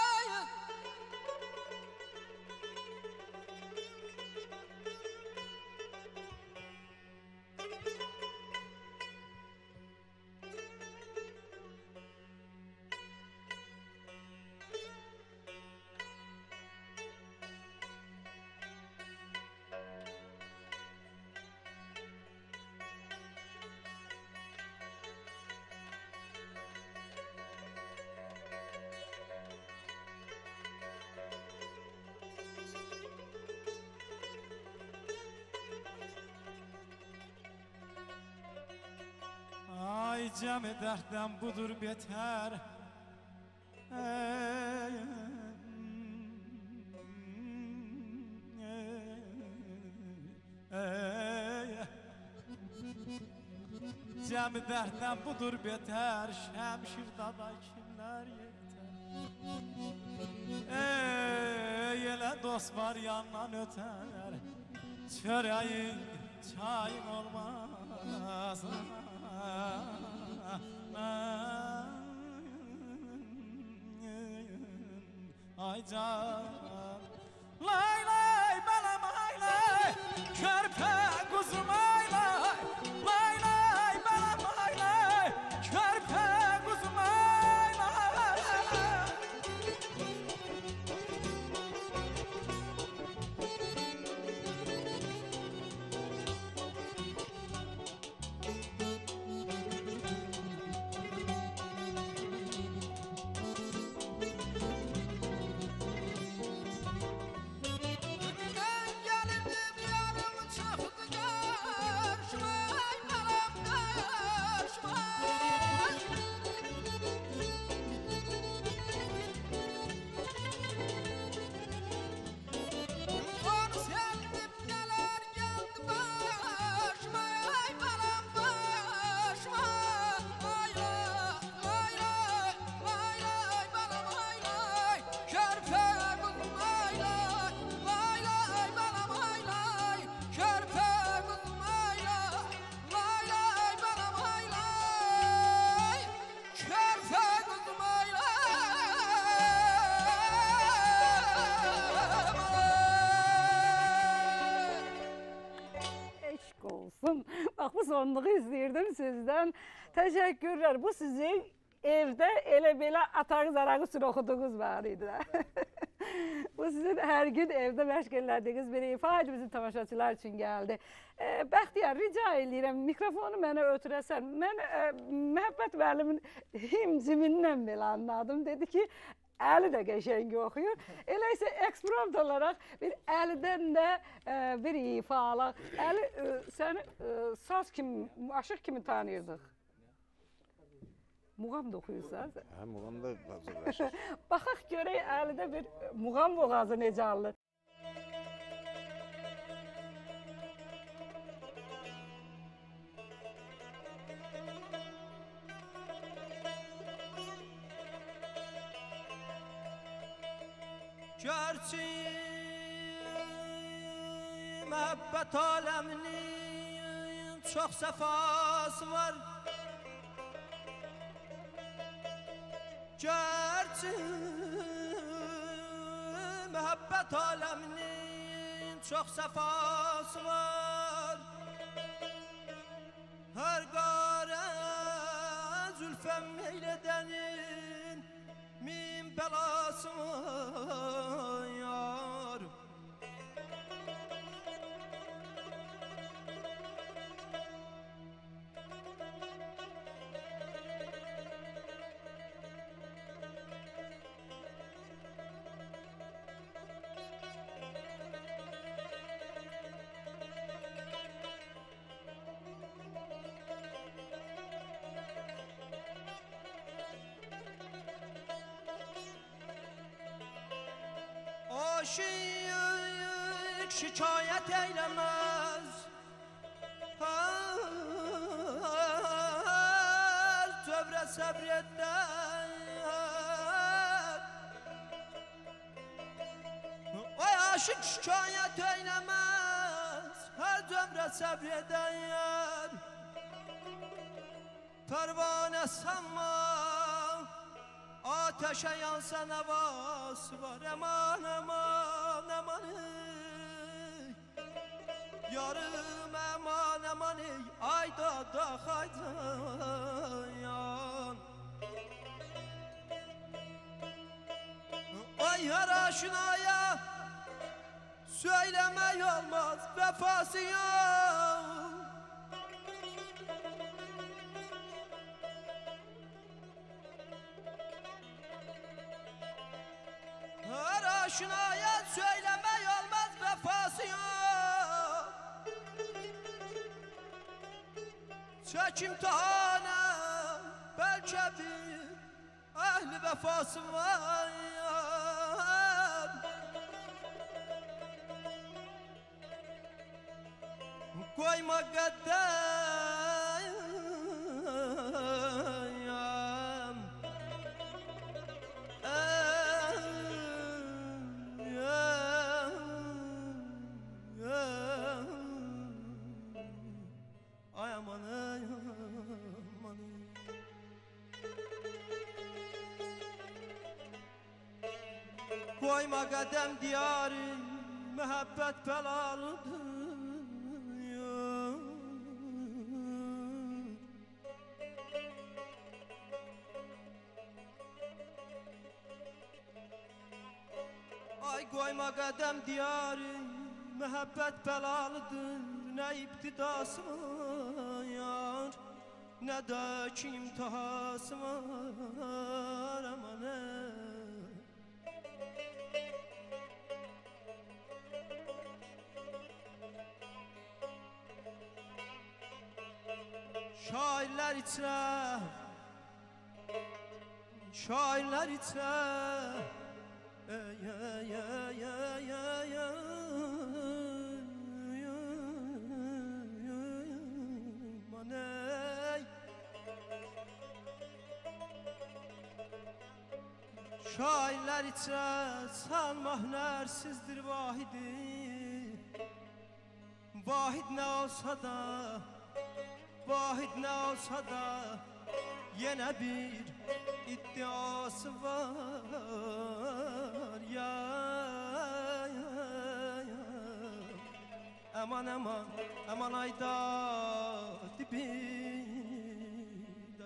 [SPEAKER 4] Ay cəmi dərddən budur betər Cəmi dərddən budur betər Şəmşir dada kimlər yetər Elə dost var yandan ötər Çörəyin, çayın olmaz Ay can Lay lay balam ay lay Körpə kuzum ay lay Lay lay balam ay lay Körpə kuzum ay lay
[SPEAKER 1] Bax bu sonluğu izləyirdim sizdən. Təşəkkürlər. Bu sizin evdə elə belə atanız arağı üçün oxuduğunuz var idi. Bu sizin hər gün evdə məşq elədiyiniz bir ifa bizim tamaşaçılar üçün gəldi. Bəxtiyar, rica edirəm, mikrofonu mənə ötürəsən. Mən Məhəbbət müəllimin himcimindən belə anladım. Dedi ki, Əli də qəşəng oxuyur. Elə isə eksprompt olaraq bir Əlidən də bir ifa alaq. Əli, səni saz kimi, aşıq kimi tanıyırdıq. Muğam da oxuyursan.
[SPEAKER 3] Hə, muğam da hazırlaşır.
[SPEAKER 1] Baxaq görək Əlidə bir muğam boğazı necə alınır.
[SPEAKER 2] Gerçi məhəbbət aləminin çox səfası var. Gerçi məhəbbət aləminin çox səfası var. Hər qara zülfəm eylədənin min belası var yar. Aşık şikayet eylemez.
[SPEAKER 6] səbrədən Ay aşıq şikayət eyləməz Hər cömrə səbrədən Pərvanə sanma Ateşe yansa nevası var Eman eman eman Yarım eman eman Ayda da haydayan Ay her aşinaya Söylemek olmaz Vefası yok Her aşinaya söylemek olmaz vefası yok Çek imtihana belki bir ehli vefası var Koyma gaddayam Ay aman ay aman Koyma kadem diyarı Mehabbet belalıdır Ay koyma kadem diyarı Mehabbet belalıdır Ne iptidası var Ne de ki imtihası var Aman Şairler içre Şairler içre Şairler içre sanma hünersizdir vahidi Vahid ne olsa da Vahid ne olsa da Yine bir iddiası var ya, Aman aman aman ayda dibinde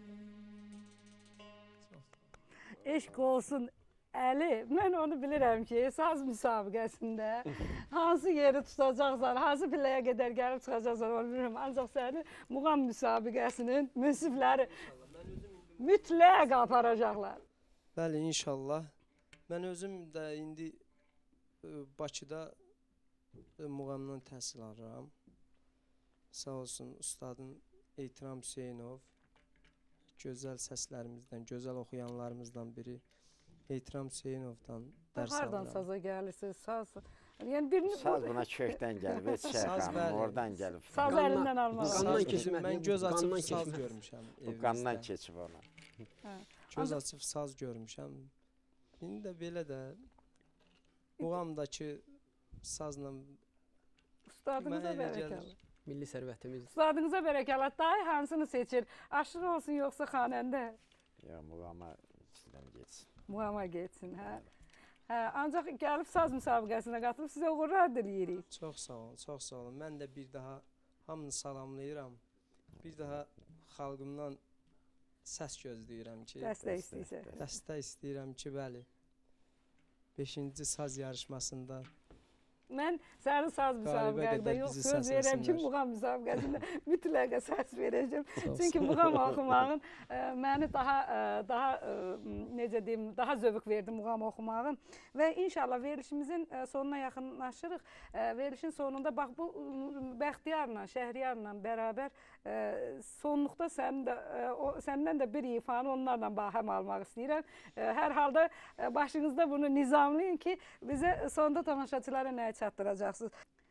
[SPEAKER 1] Eşq olsun Əli, mən onu bilirəm ki, saz müsabiqəsində hansı yeri tutacaqsan, hansı pilləyə qədər gəlib çıxacaqsan, onu bilirəm. Ancaq səni muğam müsabiqəsinin münsifləri mütləq aparacaqlar.
[SPEAKER 6] Bəli, inşallah. Mən özüm də indi Bakıda muğamdan təhsil alıram. Sağ olsun ustadım Eytiram Hüseynov, gözəl səslərimizdən, gözəl oxuyanlarımızdan biri. Eytiram Hüseynovdan dərs alıram.
[SPEAKER 1] Hardan saza gəlirsiniz? Saz. Yəni birini
[SPEAKER 3] Saz buna kökdən gəlib, heç şey xanım, oradan gəlib.
[SPEAKER 1] Saz əlindən almaq.
[SPEAKER 5] Qandan keçib.
[SPEAKER 6] Mən göz açıb saz görmüşəm
[SPEAKER 3] Bu qandan keçib ona.
[SPEAKER 6] Göz açıb saz görmüşəm. İndi də belə də muğamdakı sazla
[SPEAKER 1] Ustadınıza
[SPEAKER 6] mənə elə
[SPEAKER 1] bərəkələ.
[SPEAKER 6] gəlir.
[SPEAKER 5] Milli sərvətimiz.
[SPEAKER 1] Ustadınıza bərəkələ. Dayı hansını seçir? Aşıq olsun yoxsa xanəndə?
[SPEAKER 3] Ya muğama sizdən geçsin.
[SPEAKER 1] Muğama getsin, hə? Hə, ancaq gəlib saz müsabiqəsinə qatılıb sizə uğurlar diləyirik.
[SPEAKER 6] Çox sağ olun, çox sağ olun. Mən də bir daha hamını salamlayıram. Bir daha xalqımdan səs gözləyirəm ki,
[SPEAKER 1] Dəstək istəyirsən.
[SPEAKER 6] dəstək istəyirəm ki, bəli. 5-ci saz yarışmasında
[SPEAKER 1] Mən sənin saz müsabiqəsində
[SPEAKER 6] qədər
[SPEAKER 1] yox,
[SPEAKER 6] bizi
[SPEAKER 1] söz verirəm ki,
[SPEAKER 6] səsləsinlər.
[SPEAKER 1] muğam müsabiqəsində mütləq səs verəcəm. Çünki muğam oxumağın məni daha necə deyim, daha zövq verdi muğam oxumağın və inşallah verilişimizin sonuna yaxınlaşırıq. Verilişin sonunda bax bu Bəxtiyarla, Şəhriyarla bərabər sonluqda səndən də bir ifanı onlarla bahəm almaq istəyirəm. Hər halda başınızda bunu nizamlayın ki, bizə sonda tamaşaçılara nəyə çatdıracaqsınız.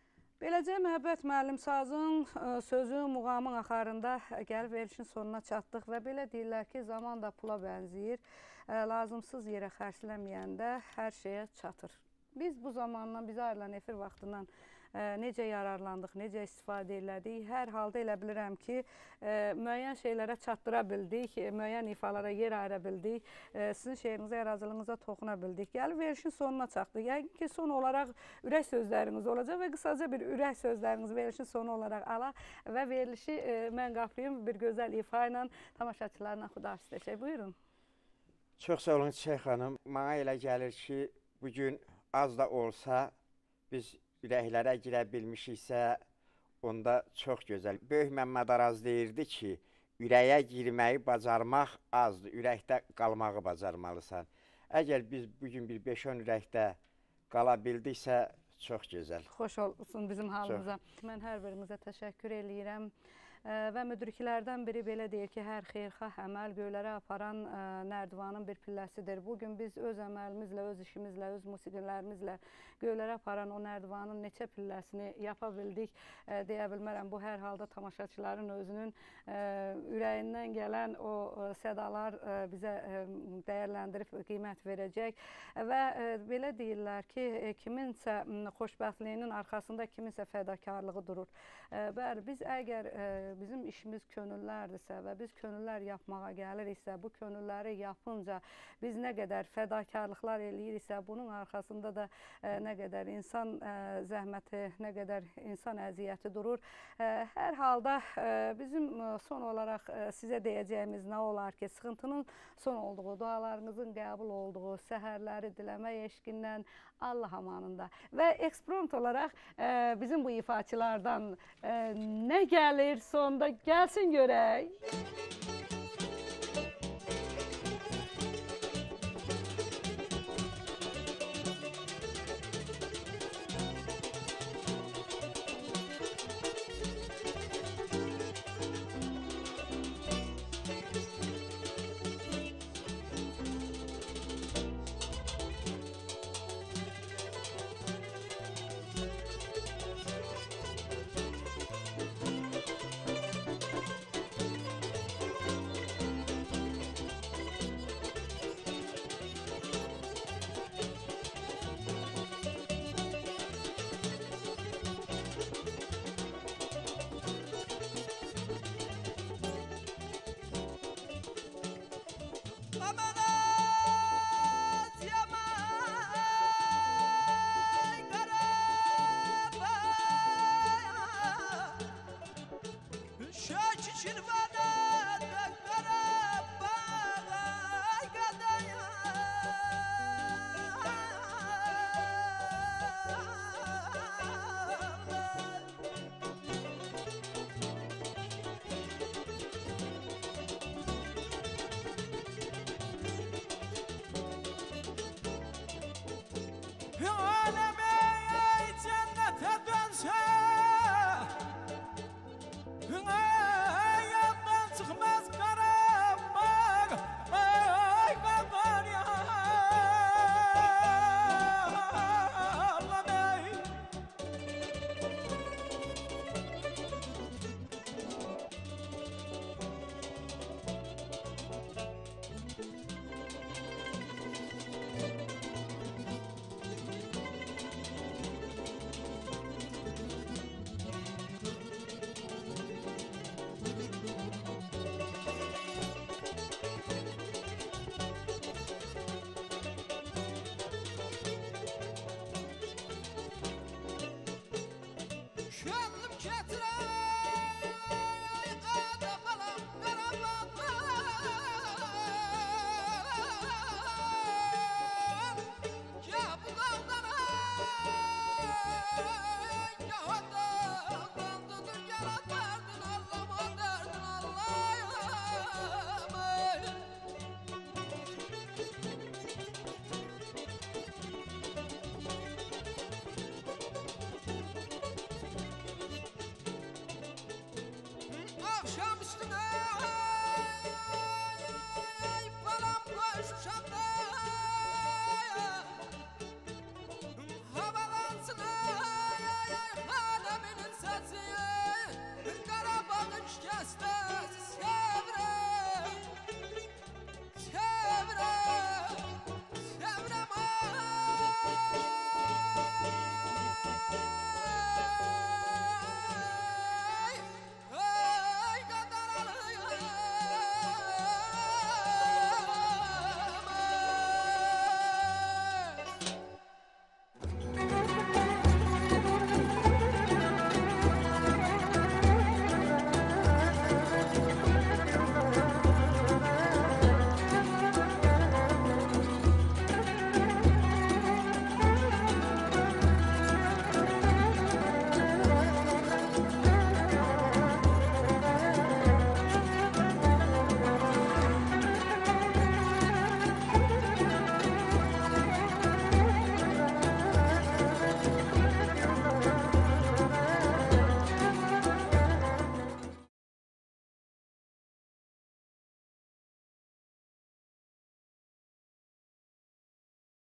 [SPEAKER 1] Beləcə Məhəbbət müəllim sazın, sözü, muğamın axarında gəlib verilişin sonuna çatdıq və belə deyirlər ki, zaman da pula bənzəyir. Lazımsız yerə xərcləməyəndə hər şeyə çatır. Biz bu zamandan, bizə ayrılan efir vaxtından necə yararlandıq, necə istifadə elədik. Hər halda elə bilirəm ki, müəyyən şeylərə çatdıra bildik, müəyyən ifalara yer ayıra bildik, sizin şeirinizə, yaradıcılığınıza toxuna bildik. Gəlib verilişin sonuna çatdıq. Yəqin ki, son olaraq ürək sözləriniz olacaq və qısaca bir ürək sözləriniz verilişin sonu olaraq alaq və verilişi mən qaplayım bir gözəl ifa ilə tamaşaçılarla xudahafiz edək. Buyurun.
[SPEAKER 3] Çox sağ olun Çiçək xanım. Mənə elə gəlir ki, bugün az da olsa biz ürəklərə girə bilmişiksə, onda çox gözəl. Böyük Məmməd Araz deyirdi ki, ürəyə girməyi bacarmaq azdır, ürəkdə qalmağı bacarmalısan. Əgər biz bugün bir 5-10 ürəkdə qala bildiksə, çox gözəl.
[SPEAKER 1] Xoş olsun bizim halımıza. Mən hər birinizə təşəkkür eləyirəm. Və müdriklərdən biri belə deyir ki, hər xeyirxah əməl göylərə aparan nərdivanın bir pilləsidir. Bugün biz öz əməlimizlə, öz işimizlə, öz musiqilərimizlə göylərə aparan o nərdivanın neçə pilləsini yapa bildik deyə bilmərəm. Bu hər halda tamaşaçıların özünün ürəyindən gələn o sədalar bizə dəyərləndirib qiymət verəcək. Və belə deyirlər ki, kiminsə xoşbəxtliyinin arxasında kiminsə fədakarlığı durur. Bəli, biz əgər bizim işimiz könüllərdirsə və biz könüllər yapmağa gəliriksə, bu könülləri yapınca biz nə qədər fədakarlıqlar eləyiriksə, bunun arxasında da nə qədər insan zəhməti, nə qədər insan əziyyəti durur. Hər halda bizim son olaraq sizə deyəcəyimiz nə olar ki, sıxıntının son olduğu, dualarınızın qəbul olduğu, səhərləri diləmək eşqindən Allah amanında. Və eksprompt olaraq bizim bu ifaçılardan nə gəlir sonda gəlsin görək.